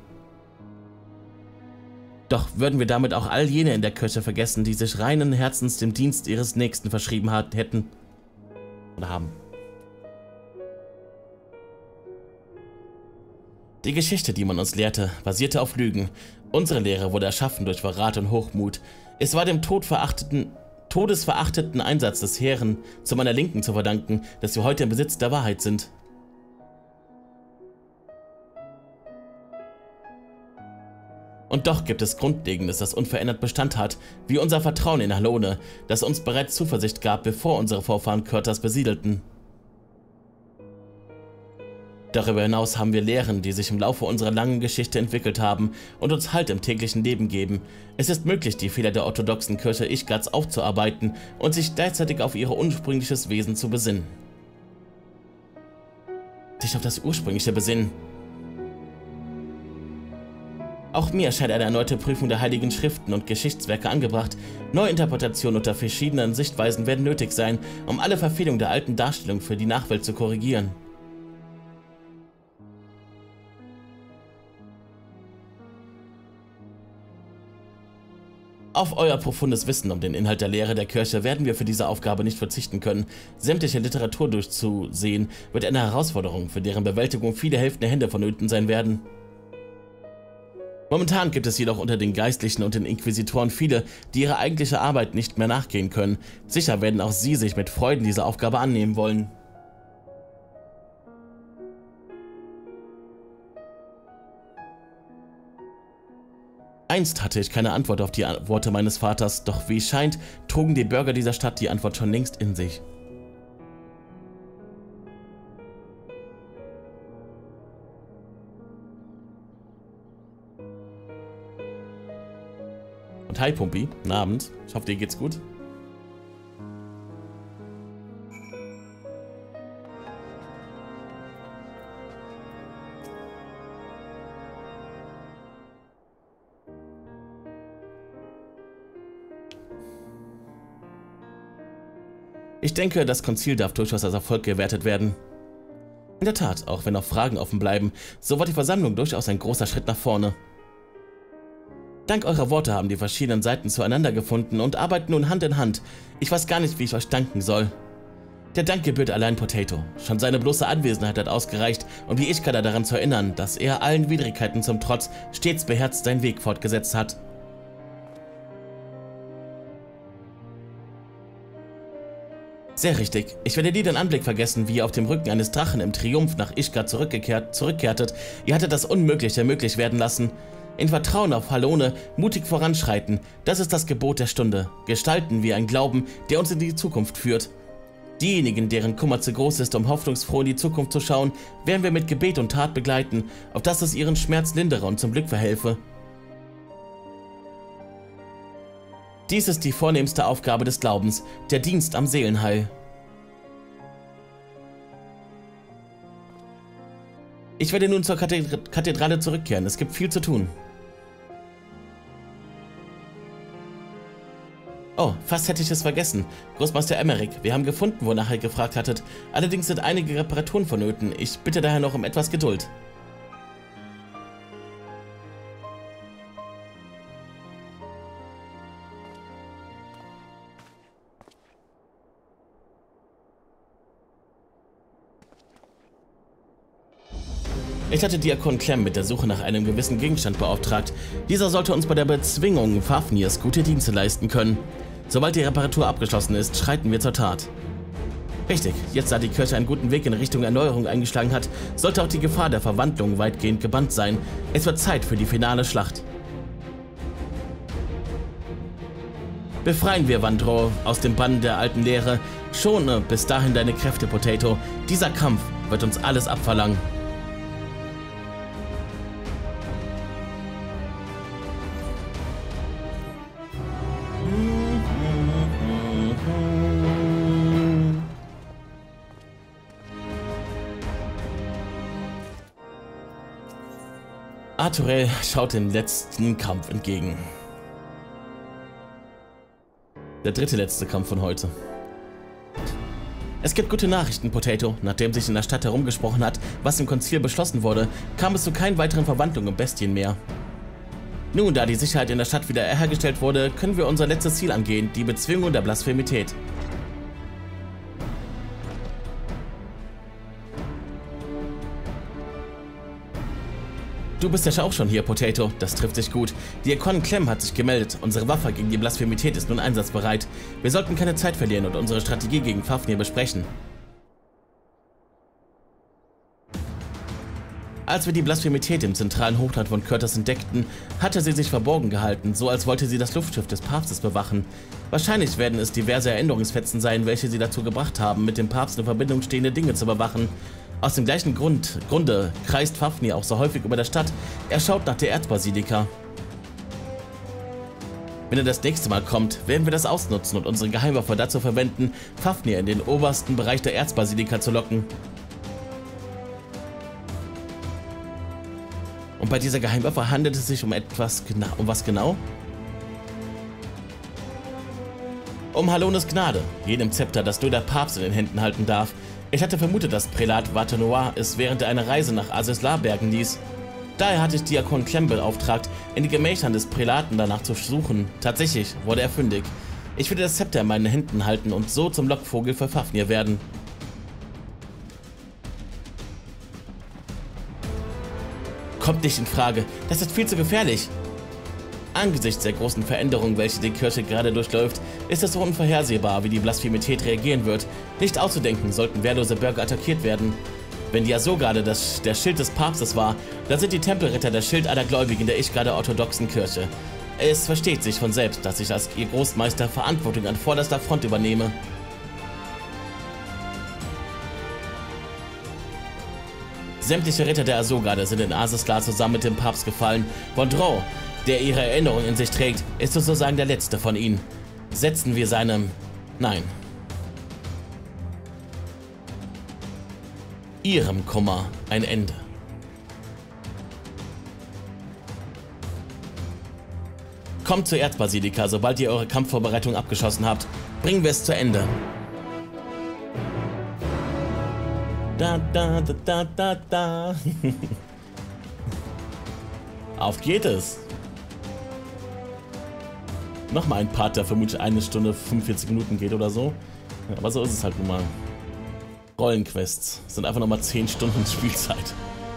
Doch würden wir damit auch all jene in der Kirche vergessen, die sich reinen Herzens dem Dienst ihres Nächsten verschrieben hat, hätten oder haben. Die Geschichte, die man uns lehrte, basierte auf Lügen. Unsere Lehre wurde erschaffen durch Verrat und Hochmut. Es war dem todverachteten, todesverachteten Einsatz des Herren zu meiner Linken zu verdanken, dass wir heute im Besitz der Wahrheit sind. Und doch gibt es Grundlegendes, das unverändert Bestand hat, wie unser Vertrauen in Halone, das uns bereits Zuversicht gab, bevor unsere Vorfahren Körtas besiedelten. Darüber hinaus haben wir Lehren, die sich im Laufe unserer langen Geschichte entwickelt haben und uns Halt im täglichen Leben geben. Es ist möglich, die Fehler der orthodoxen Kirche Ishgards aufzuarbeiten und sich gleichzeitig auf ihr ursprüngliches Wesen zu besinnen. Sich auf das ursprüngliche besinnen. Auch mir scheint eine erneute Prüfung der heiligen Schriften und Geschichtswerke angebracht. Neuinterpretationen unter verschiedenen Sichtweisen werden nötig sein, um alle Verfehlungen der alten Darstellung für die Nachwelt zu korrigieren. Auf euer profundes Wissen um den Inhalt der Lehre der Kirche werden wir für diese Aufgabe nicht verzichten können. Sämtliche Literatur durchzusehen wird eine Herausforderung, für deren Bewältigung viele helfende Hände vonnöten sein werden. Momentan gibt es jedoch unter den Geistlichen und den Inquisitoren viele, die ihrer eigentlichen Arbeit nicht mehr nachgehen können. Sicher werden auch sie sich mit Freuden dieser Aufgabe annehmen wollen. Einst hatte ich keine Antwort auf die Worte meines Vaters, doch wie es scheint, trugen die Bürger dieser Stadt die Antwort schon längst in sich. Und hi Pumpi, guten Abend. Ich hoffe, dir geht's gut. Ich denke, das Konzil darf durchaus als Erfolg gewertet werden. In der Tat, auch wenn noch Fragen offen bleiben, so war die Versammlung durchaus ein großer Schritt nach vorne. Dank eurer Worte haben die verschiedenen Seiten zueinander gefunden und arbeiten nun Hand in Hand. Ich weiß gar nicht, wie ich euch danken soll. Der Dank gebührt allein Potato. Schon seine bloße Anwesenheit hat ausgereicht, um die Ishgarder daran zu erinnern, dass er allen Widrigkeiten zum Trotz stets beherzt seinen Weg fortgesetzt hat. Sehr richtig. Ich werde nie den Anblick vergessen, wie ihr auf dem Rücken eines Drachen im Triumph nach Ishgard zurückgekehrt, zurückkehrtet. Ihr hattet das Unmögliche möglich werden lassen. In Vertrauen auf Halone, mutig voranschreiten, das ist das Gebot der Stunde. Gestalten wir einen Glauben, der uns in die Zukunft führt. Diejenigen, deren Kummer zu groß ist, um hoffnungsfroh in die Zukunft zu schauen, werden wir mit Gebet und Tat begleiten, auf dass es ihren Schmerz lindere und zum Glück verhelfe. Dies ist die vornehmste Aufgabe des Glaubens, der Dienst am Seelenheil. Ich werde nun zur Kathedrale zurückkehren, es gibt viel zu tun. Oh, fast hätte ich es vergessen. Großmeister Emmerich, wir haben gefunden, wonach ihr gefragt hattet. Allerdings sind einige Reparaturen vonnöten. Ich bitte daher noch um etwas Geduld. Ich hatte Diakon Clem mit der Suche nach einem gewissen Gegenstand beauftragt. Dieser sollte uns bei der Bezwingung Fafnirs gute Dienste leisten können. Sobald die Reparatur abgeschlossen ist, schreiten wir zur Tat. Richtig, jetzt da die Kirche einen guten Weg in Richtung Erneuerung eingeschlagen hat, sollte auch die Gefahr der Verwandlung weitgehend gebannt sein. Es wird Zeit für die finale Schlacht. Befreien wir Wandro aus dem Bann der alten Lehre. Schone bis dahin deine Kräfte, Potato. Dieser Kampf wird uns alles abverlangen. Arturel schaut dem letzten Kampf entgegen. Der dritte letzte Kampf von heute. Es gibt gute Nachrichten, Potato. Nachdem sich in der Stadt herumgesprochen hat, was im Konzil beschlossen wurde, kam es zu keinen weiteren Verwandlungen und Bestien mehr. Nun, da die Sicherheit in der Stadt wieder hergestellt wurde, können wir unser letztes Ziel angehen, die Bezwingung der Blasphemität. Du bist ja auch schon hier, Potato. Das trifft sich gut. Diakon Clem hat sich gemeldet. Unsere Waffe gegen die Blasphemität ist nun einsatzbereit. Wir sollten keine Zeit verlieren und unsere Strategie gegen Fafnir besprechen. Als wir die Blasphemität im zentralen Hochland von Körters entdeckten, hatte sie sich verborgen gehalten, so als wollte sie das Luftschiff des Papstes bewachen. Wahrscheinlich werden es diverse Erinnerungsfetzen sein, welche sie dazu gebracht haben, mit dem Papst in Verbindung stehende Dinge zu bewachen. Aus dem gleichen Grund, Grunde kreist Fafnir auch so häufig über der Stadt. Er schaut nach der Erzbasilika. Wenn er das nächste Mal kommt, werden wir das ausnutzen und unsere Geheimwaffe dazu verwenden, Fafnir in den obersten Bereich der Erzbasilika zu locken. Und bei dieser Geheimwaffe handelt es sich um etwas genau. Um was genau? Um Halones Gnade, jenem Zepter, das nur der Papst in den Händen halten darf. Ich hatte vermutet, dass Prälat Watenoir es während einer Reise nach Azeslar bergen ließ. Daher hatte ich Diakon Clem beauftragt, in den Gemächern des Prälaten danach zu suchen. Tatsächlich wurde er fündig. Ich würde das Zepter in meinen Händen halten und so zum Lockvogel für Fafnir werden. Kommt nicht in Frage. Das ist viel zu gefährlich. Angesichts der großen Veränderungen, welche die Kirche gerade durchläuft, ist es so unvorhersehbar, wie die Blasphemität reagieren wird. Nicht auszudenken, sollten wehrlose Bürger attackiert werden. Wenn die Asogade das, der Schild des Papstes war, dann sind die Tempelritter der Schild aller Gläubigen der Ishgarder orthodoxen Kirche. Es versteht sich von selbst, dass ich als ihr Großmeister Verantwortung an vorderster Front übernehme. Sämtliche Ritter der Asogade sind in Azeslar zusammen mit dem Papst gefallen. Vondro, der ihre Erinnerung in sich trägt, ist sozusagen der letzte von ihnen. Setzen wir seinem... Nein. Ihrem Kummer ein Ende. Kommt zur Erzbasilika, sobald ihr eure Kampfvorbereitung abgeschlossen habt. Bringen wir es zu Ende. Da, da, da, da, da, da. Auf geht es. Nochmal ein Part, der vermutlich eine Stunde fünfundvierzig Minuten geht oder so. Ja, aber so ist es halt nun mal. Rollenquests sind einfach nochmal zehn Stunden Spielzeit.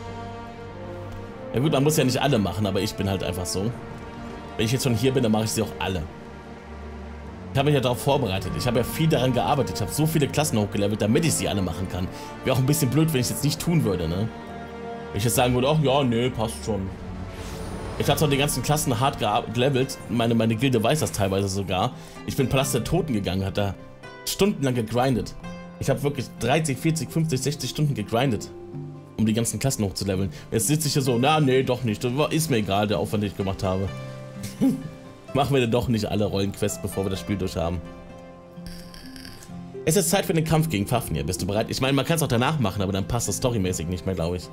Ja gut, man muss ja nicht alle machen, aber ich bin halt einfach so. Wenn ich jetzt schon hier bin, dann mache ich sie auch alle. Ich habe mich ja darauf vorbereitet. Ich habe ja viel daran gearbeitet. Ich habe so viele Klassen hochgelevelt, damit ich sie alle machen kann. Wäre auch ein bisschen blöd, wenn ich es jetzt nicht tun würde, ne? Wenn ich jetzt sagen würde, ach ja, nee, passt schon. Ich habe zwar die ganzen Klassen hart gelevelt. Meine, meine Gilde weiß das teilweise sogar. Ich bin Palast der Toten gegangen, hat da stundenlang gegrindet. Ich habe wirklich dreißig, vierzig, fünfzig, sechzig Stunden gegrindet, um die ganzen Klassen hochzuleveln. Jetzt sitze ich hier so, na, nee, doch nicht. Das ist mir egal, der Aufwand, den ich gemacht habe. Machen wir denn doch nicht alle Rollenquests, bevor wir das Spiel durch haben. Es ist Zeit für den Kampf gegen Fafnir. Bist du bereit? Ich meine, man kann es auch danach machen, aber dann passt das storymäßig nicht mehr, glaube ich.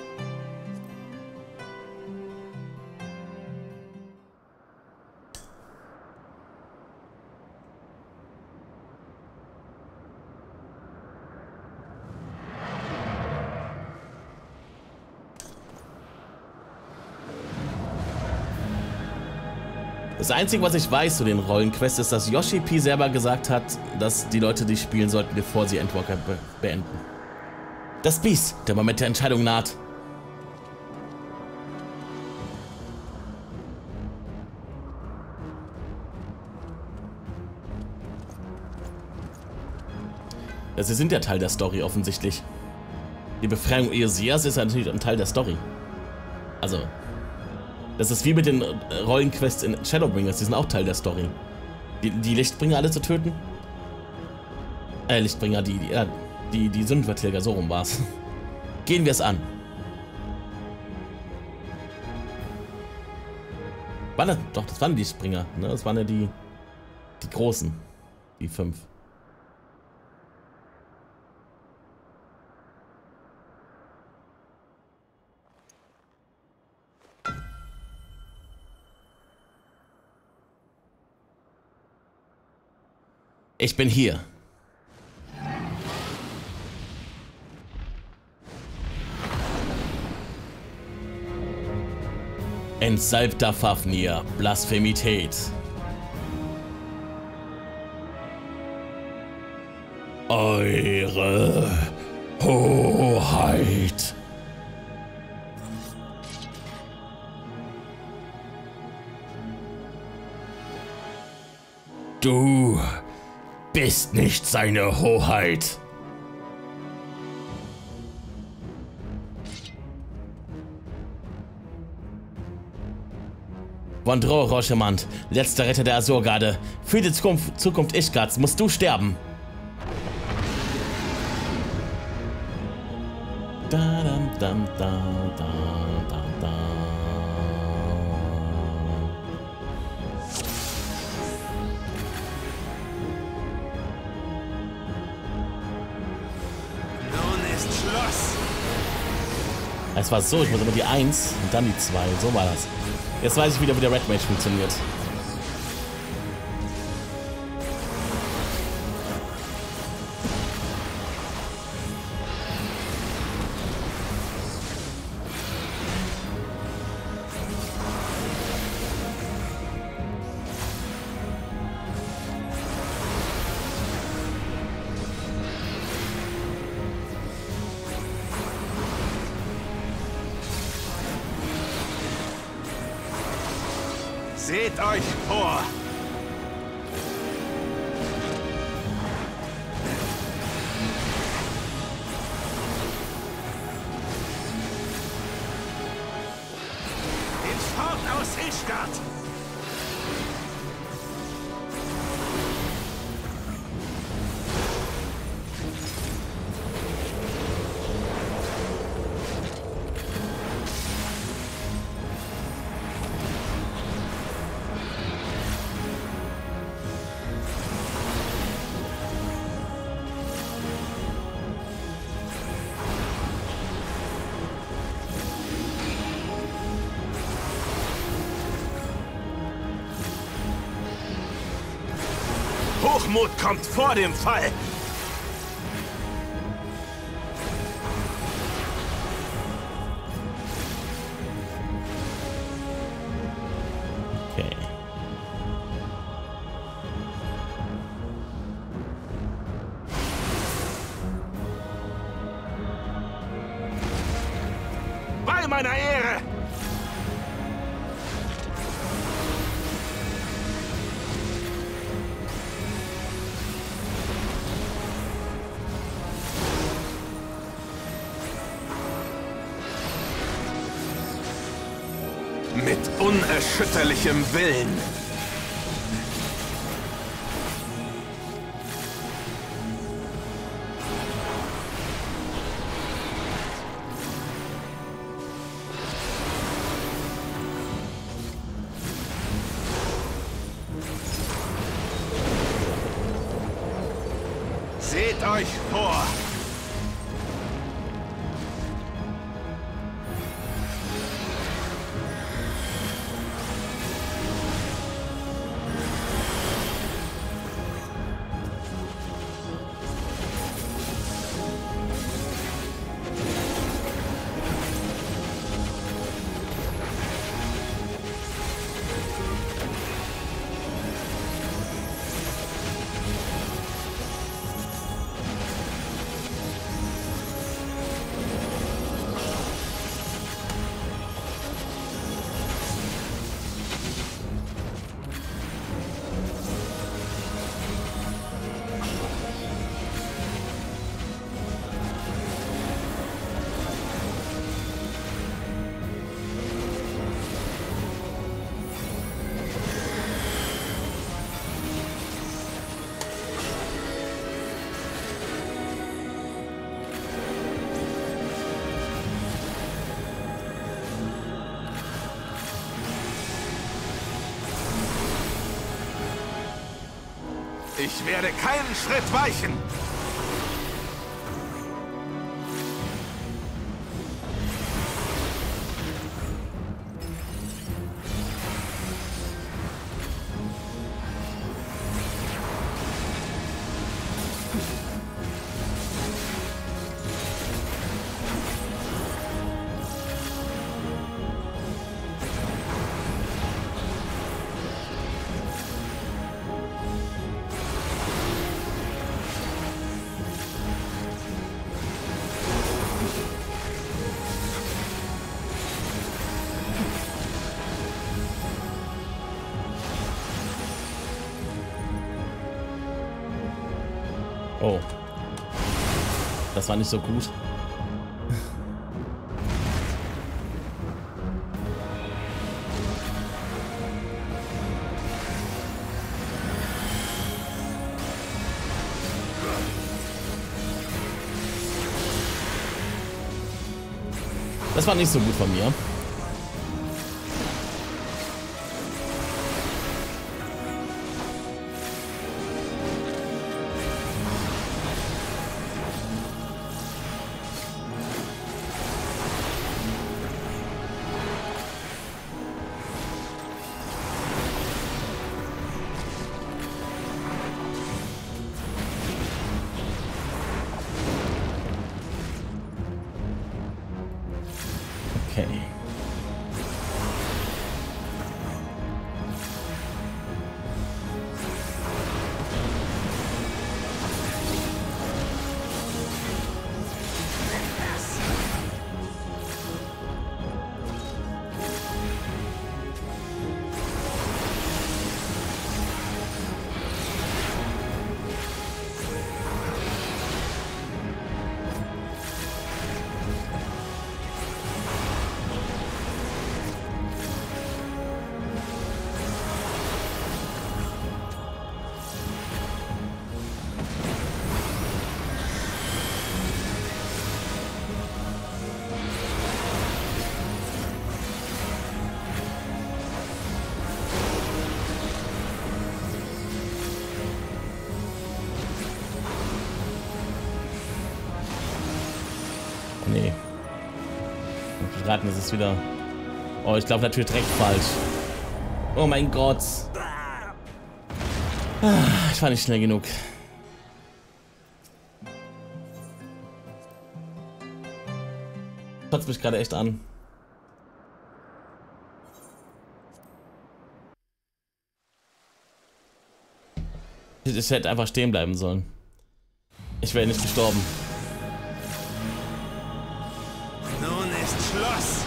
Das Einzige, was ich weiß zu den Rollenquests, ist, dass Yoshi P selber gesagt hat, dass die Leute die spielen sollten, bevor sie Endwalker be beenden. Das Biest, der Moment der Entscheidung naht. Ja, sie sind ja Teil der Story, offensichtlich. Die Befreiung Eosias ist ja natürlich ein Teil der Story. Also... Das ist wie mit den Rollenquests in Shadowbringers, die sind auch Teil der Story. Die, die Lichtbringer alle zu töten? Äh, Lichtbringer, die, die, ja, die, die Sündenvertilger, so rum war's. Gehen wir es an. War das, doch, das waren die Lichtbringer, ne? Das waren ja die, die großen, die fünf. Ich bin hier. Entsalbter Fafnir, Blasphemität. Eure Hoheit. Du bist nicht seine Hoheit. Vondro Rochemant, letzter Retter der Azurgarde. Für die Zukunft, Zukunft Ishgards musst du sterben. Da, dam, dam, da, da, da, da. Es war so, ich muss immer die eins und dann die zwei. So war das. Jetzt weiß ich wieder, wie der Red Mage funktioniert. Seht euch vor! Hinfort aus Ishgard! Hochmut kommt vor dem Fall. Okay. Bei meiner Ehre. unerschütterlichem Willen. Seht euch vor! Ich werde keinen Schritt weichen! Oh. Das war nicht so gut. Das war nicht so gut von mir. Okay. Nee. Raten, das ist wieder... Oh, ich glaube natürlich direkt falsch. Oh mein Gott. Ich war nicht schnell genug. Kotzt mich gerade echt an. Ich hätte einfach stehen bleiben sollen. Ich wäre nicht gestorben. Nun ist Schluss.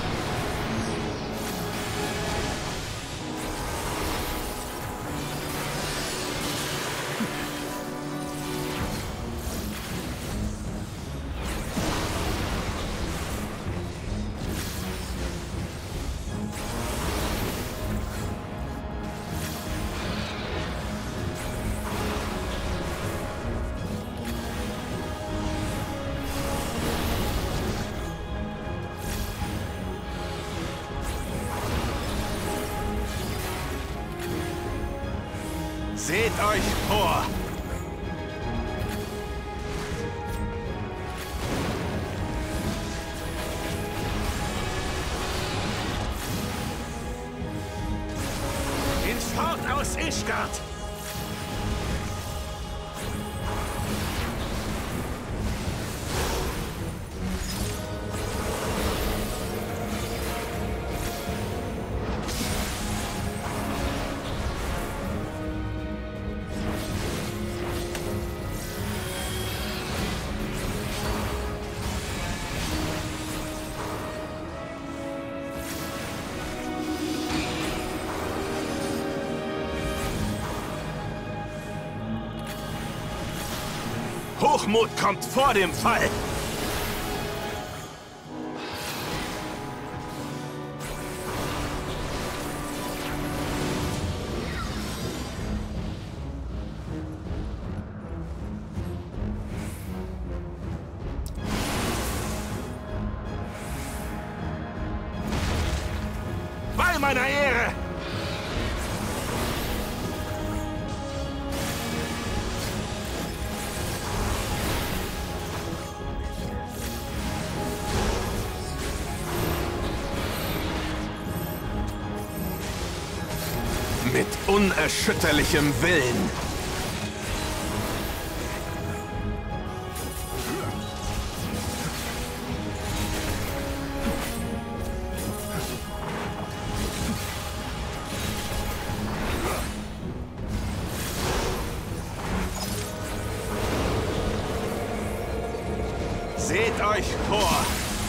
Seht euch vor! Hinfort aus Ishgard! Hochmut kommt vor dem Fall! Bei meiner Ehre! Mit unerschütterlichem Willen. Seht euch vor!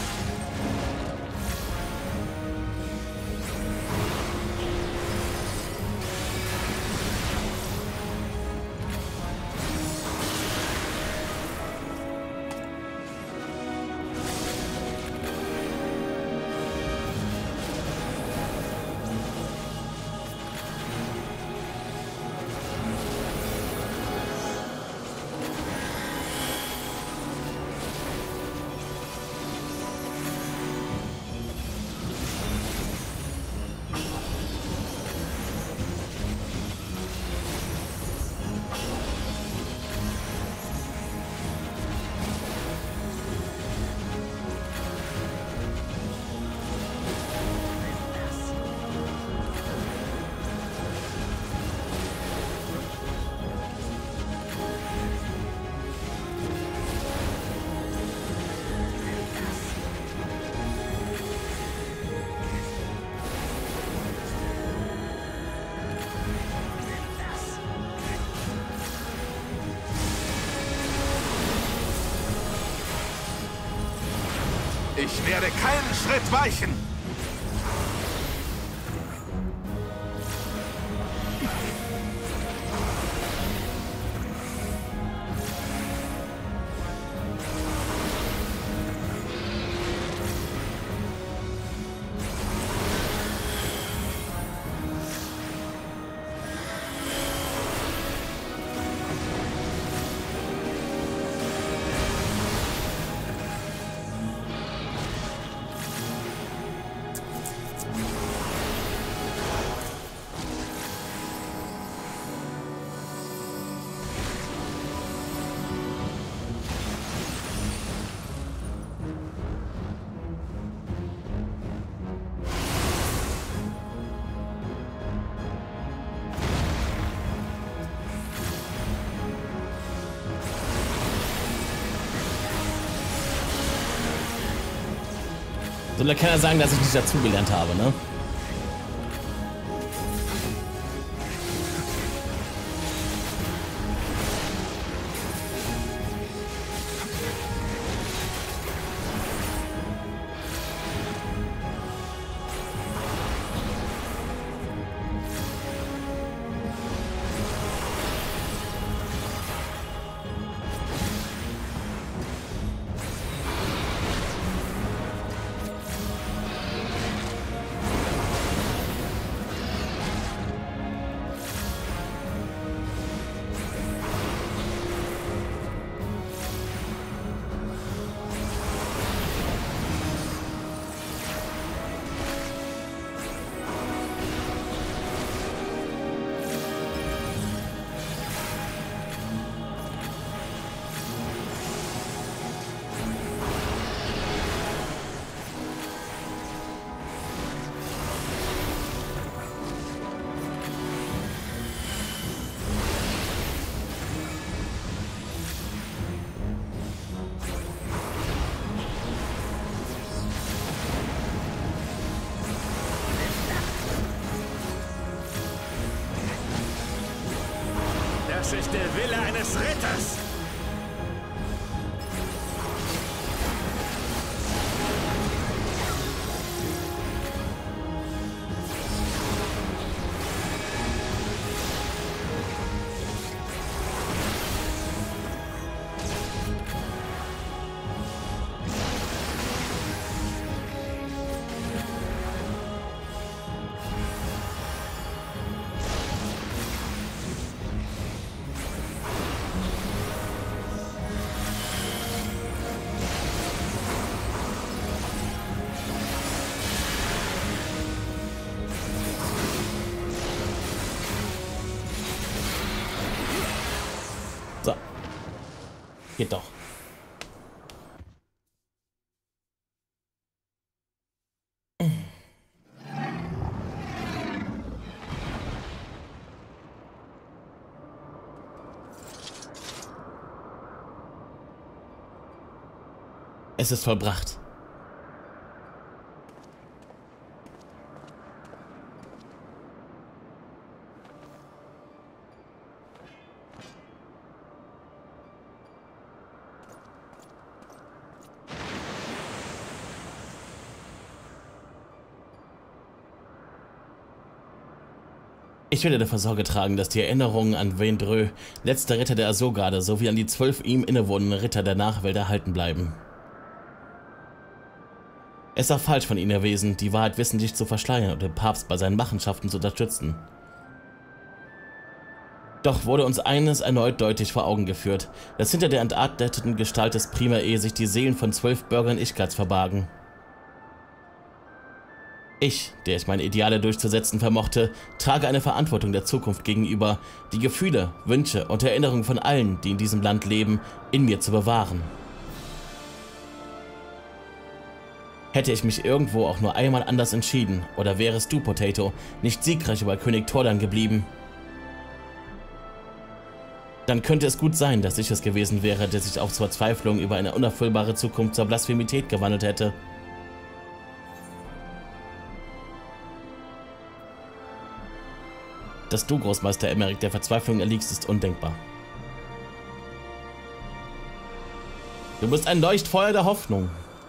Ich werde keinen Schritt weichen! So, da kann er sagen, dass ich nicht dazugelernt habe, ne? Das ist der Wille eines Ritters. So. Geht doch. Es ist vollbracht. Ich werde dafür Sorge tragen, dass die Erinnerungen an Vendreux, letzter Ritter der Azurgarde, sowie an die zwölf ihm innewohnenden Ritter der Nachwelt erhalten bleiben. Es war falsch von ihnen gewesen, die Wahrheit wissentlich zu verschleiern und den Papst bei seinen Machenschaften zu unterstützen. Doch wurde uns eines erneut deutlich vor Augen geführt, dass hinter der entarteten Gestalt des Prima E sich die Seelen von zwölf Bürgern Ishgards verbargen. Ich, der ich meine Ideale durchzusetzen vermochte, trage eine Verantwortung der Zukunft gegenüber, die Gefühle, Wünsche und Erinnerungen von allen, die in diesem Land leben, in mir zu bewahren. Hätte ich mich irgendwo auch nur einmal anders entschieden, oder wärest du, Potato, nicht siegreich über König Tordan geblieben, dann könnte es gut sein, dass ich es gewesen wäre, der sich aus Verzweiflung über eine unerfüllbare Zukunft zur Blasphemität gewandelt hätte. Dass du, Großmeister Emeric, der Verzweiflung erliegst, ist undenkbar. Du bist ein Leuchtfeuer der Hoffnung.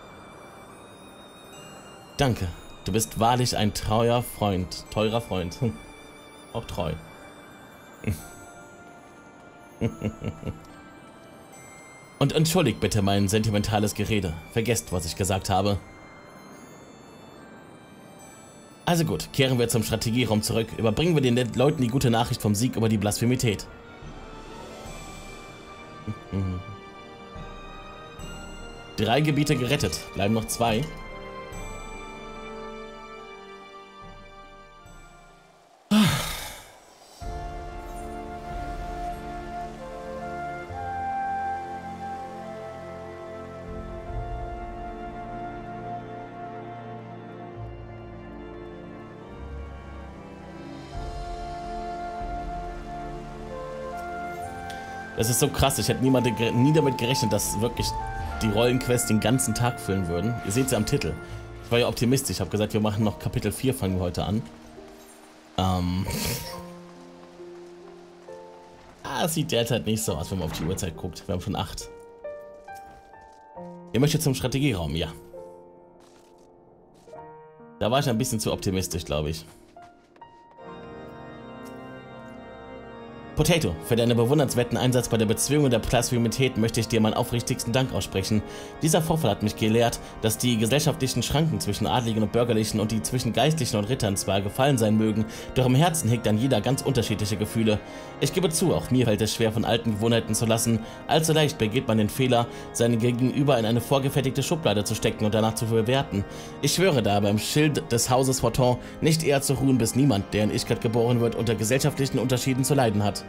Danke, du bist wahrlich ein treuer Freund, teurer Freund. Hm. Auch treu. Und entschuldigt bitte mein sentimentales Gerede. Vergesst, was ich gesagt habe. Also gut, kehren wir zum Strategieraum zurück. Überbringen wir den Leuten die gute Nachricht vom Sieg über die Blasphemität. Drei Gebiete gerettet. Bleiben noch zwei. Das ist so krass, ich hätte niemand, nie damit gerechnet, dass wirklich die Rollenquests den ganzen Tag füllen würden. Ihr seht es ja am Titel. Ich war ja optimistisch, ich habe gesagt, wir machen noch Kapitel vier, fangen wir heute an. Ähm. Ah, es sieht derzeit nicht so aus, wenn man auf die Uhrzeit guckt. Wir haben schon acht. Ihr möchtet zum Strategieraum, ja. Da war ich ein bisschen zu optimistisch, glaube ich. Potato, für deinen bewundernswerten Einsatz bei der Bezwingung der Blasphemität möchte ich dir meinen aufrichtigsten Dank aussprechen. Dieser Vorfall hat mich gelehrt, dass die gesellschaftlichen Schranken zwischen Adligen und Bürgerlichen und die zwischen Geistlichen und Rittern zwar gefallen sein mögen, doch im Herzen hegt ein jeder ganz unterschiedliche Gefühle. Ich gebe zu, auch mir fällt es schwer, von alten Gewohnheiten zu lassen. Allzu leicht begeht man den Fehler, seinen Gegenüber in eine vorgefertigte Schublade zu stecken und danach zu bewerten. Ich schwöre da beim Schild des Hauses Forton nicht eher zu ruhen, bis niemand, der in Ishgard geboren wird, unter gesellschaftlichen Unterschieden zu leiden hat.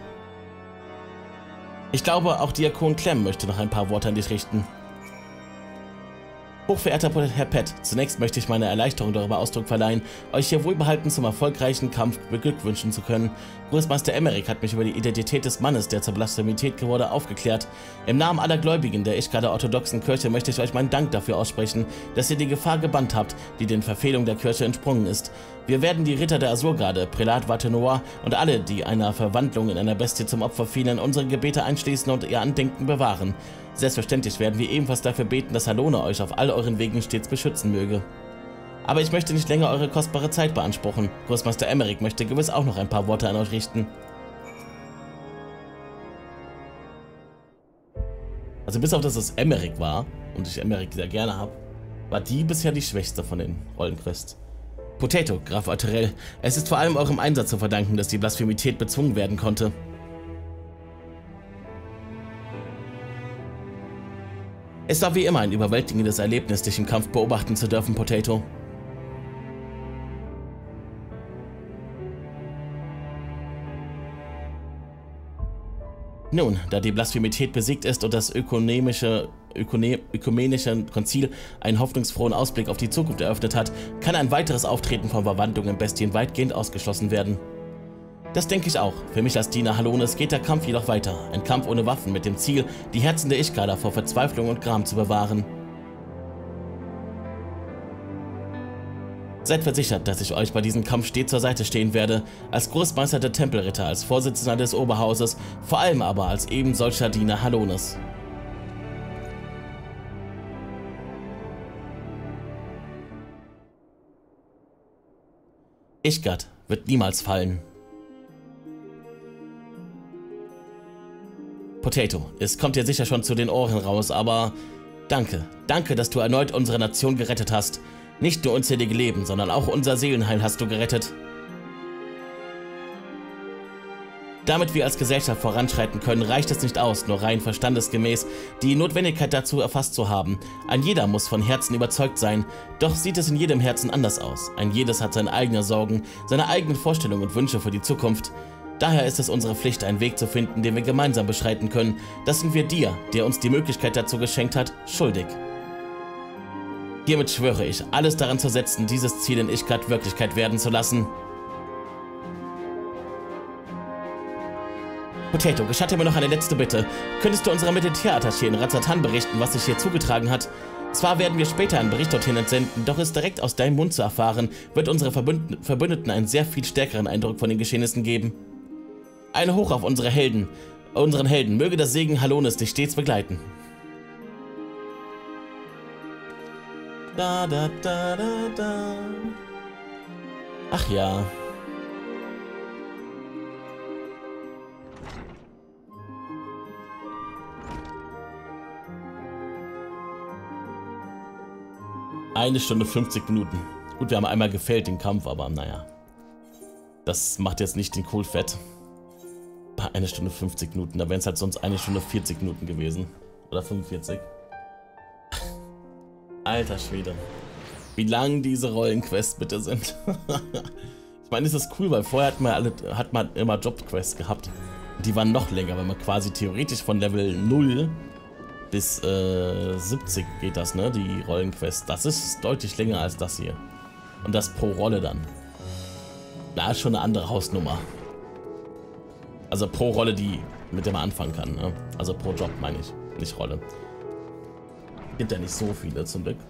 Ich glaube, auch Diakon Clem möchte noch ein paar Worte an dich richten. Hochverehrter Herr Pett, zunächst möchte ich meine Erleichterung darüber Ausdruck verleihen, euch hier wohlbehalten zum erfolgreichen Kampf beglückwünschen zu können. Großmeister Emmerich hat mich über die Identität des Mannes, der zur Blasphemität wurde, aufgeklärt. Im Namen aller Gläubigen der Ichgarder orthodoxen Kirche möchte ich euch meinen Dank dafür aussprechen, dass ihr die Gefahr gebannt habt, die den Verfehlungen der Kirche entsprungen ist. Wir werden die Ritter der Azurgarde, Prälat Vatenoir und alle, die einer Verwandlung in einer Bestie zum Opfer fielen, unsere Gebete einschließen und ihr Andenken bewahren. Selbstverständlich werden wir ebenfalls dafür beten, dass Halona euch auf all euren Wegen stets beschützen möge. Aber ich möchte nicht länger eure kostbare Zeit beanspruchen. Großmeister Emmerich möchte gewiss auch noch ein paar Worte an euch richten. Also bis auf dass es Emmerich war, und ich Emmerich sehr gerne habe, war die bisher die schwächste von den Rollenquests. Potato, Graf Arterel, es ist vor allem eurem Einsatz zu verdanken, dass die Blasphemität bezwungen werden konnte. Es war wie immer ein überwältigendes Erlebnis, dich im Kampf beobachten zu dürfen, Potato. Nun, da die Blasphemität besiegt ist und das ökonomische, ökone, ökumenische Konzil einen hoffnungsfrohen Ausblick auf die Zukunft eröffnet hat, kann ein weiteres Auftreten von Verwandlungen in Bestien weitgehend ausgeschlossen werden. Das denke ich auch. Für mich als Diener Halones geht der Kampf jedoch weiter. Ein Kampf ohne Waffen mit dem Ziel, die Herzen der Ichgarder vor Verzweiflung und Gram zu bewahren. Seid versichert, dass ich euch bei diesem Kampf stets zur Seite stehen werde, als Großmeister der Tempelritter, als Vorsitzender des Oberhauses, vor allem aber als eben solcher Diener Halones. Ichgard wird niemals fallen. Potato, es kommt dir sicher schon zu den Ohren raus, aber danke, danke, dass du erneut unsere Nation gerettet hast. Nicht nur unzählige Leben, sondern auch unser Seelenheil hast du gerettet. Damit wir als Gesellschaft voranschreiten können, reicht es nicht aus, nur rein verstandesgemäß die Notwendigkeit dazu erfasst zu haben. Ein jeder muss von Herzen überzeugt sein, doch sieht es in jedem Herzen anders aus. Ein jedes hat seine eigenen Sorgen, seine eigenen Vorstellungen und Wünsche für die Zukunft. Daher ist es unsere Pflicht, einen Weg zu finden, den wir gemeinsam beschreiten können. Das sind wir dir, der uns die Möglichkeit dazu geschenkt hat, schuldig. Hiermit schwöre ich, alles daran zu setzen, dieses Ziel in Ichgard Wirklichkeit werden zu lassen. Potato, gestatte mir noch eine letzte Bitte. Könntest du unserer Militärattaché in Razatan berichten, was sich hier zugetragen hat? Zwar werden wir später einen Bericht dorthin entsenden, doch es direkt aus deinem Mund zu erfahren, wird unsere Verbünd- Verbündeten einen sehr viel stärkeren Eindruck von den Geschehnissen geben. Eine Hoch auf unsere Helden, unseren Helden, möge das Segen Halones dich stets begleiten. Da, da, da, da, da. Ach ja. Eine Stunde fünfzig Minuten. Gut, wir haben einmal gefällt den Kampf, aber naja. Das macht jetzt nicht den Kohl fett. Eine Stunde fünfzig Minuten, da wären es halt sonst eine Stunde vierzig Minuten gewesen. Oder fünfundvierzig. Alter Schwede. Wie lang diese Rollenquests bitte sind. Ich meine, es ist cool, weil vorher hat man, alle, hat man immer Jobquests gehabt. Und die waren noch länger, weil man quasi theoretisch von Level null bis äh, siebzig geht das, ne? Die Rollenquests. Das ist deutlich länger als das hier. Und das pro Rolle dann. Da ist schon eine andere Hausnummer. Also pro Rolle, die mit der man anfangen kann, ne? Also pro Job meine ich, nicht Rolle. Gibt ja nicht so viele zum Glück.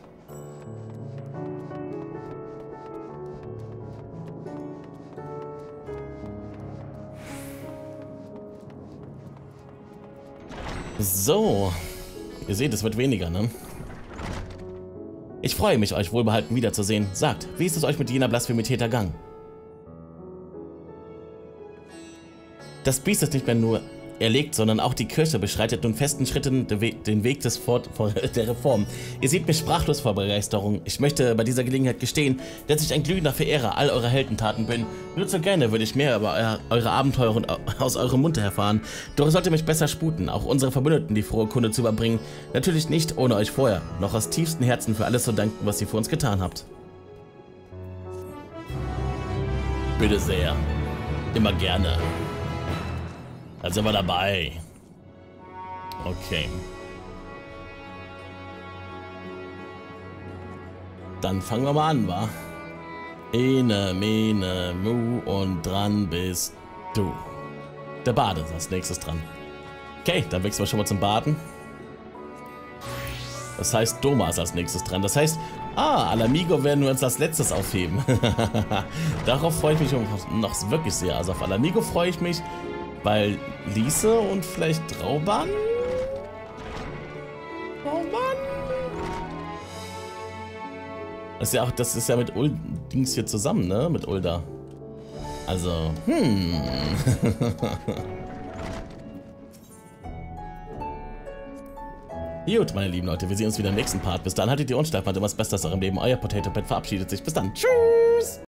So. Ihr seht, es wird weniger, ne? Ich freue mich, euch wohlbehalten wiederzusehen. Sagt, wie ist es euch mit jener Blasphemität ergangen? Das Biest ist nicht mehr nur erlegt, sondern auch die Kirche beschreitet nun festen Schritten den Weg des Fort der Reform. Ihr seht mich sprachlos vor Begeisterung. Ich möchte bei dieser Gelegenheit gestehen, dass ich ein glühender Verehrer all eurer Heldentaten bin. Nur zu gerne würde ich mehr über euer, eure Abenteuer und aus eurem Munde erfahren. Doch es sollte mich besser sputen, auch unsere Verbündeten die frohe Kunde zu überbringen. Natürlich nicht, ohne euch vorher noch aus tiefstem Herzen für alles zu danken, was ihr für uns getan habt. Bitte sehr. Immer gerne. Da sind wir dabei. Okay. dann fangen wir mal an, wa? Ene, mene, mu und dran bist du. Der Bade ist als nächstes dran. Okay, dann wechseln wir schon mal zum Baden. Das heißt, Doma ist als nächstes dran. Das heißt, ah, Alamigo werden wir uns als letztes aufheben. Darauf freue ich mich noch wirklich sehr. Also auf Alamigo freue ich mich, weil Lise und vielleicht Rauban? Rauban? Das ist ja auch, das ist ja mit Uldings hier zusammen, ne? Mit Ulda. Also, hm. Gut, meine lieben Leute, wir sehen uns wieder im nächsten Part. Bis dann, haltet die Ohren steif, macht immer das Beste aus eurem Leben. Euer Potato Pet verabschiedet sich. Bis dann. Tschüss.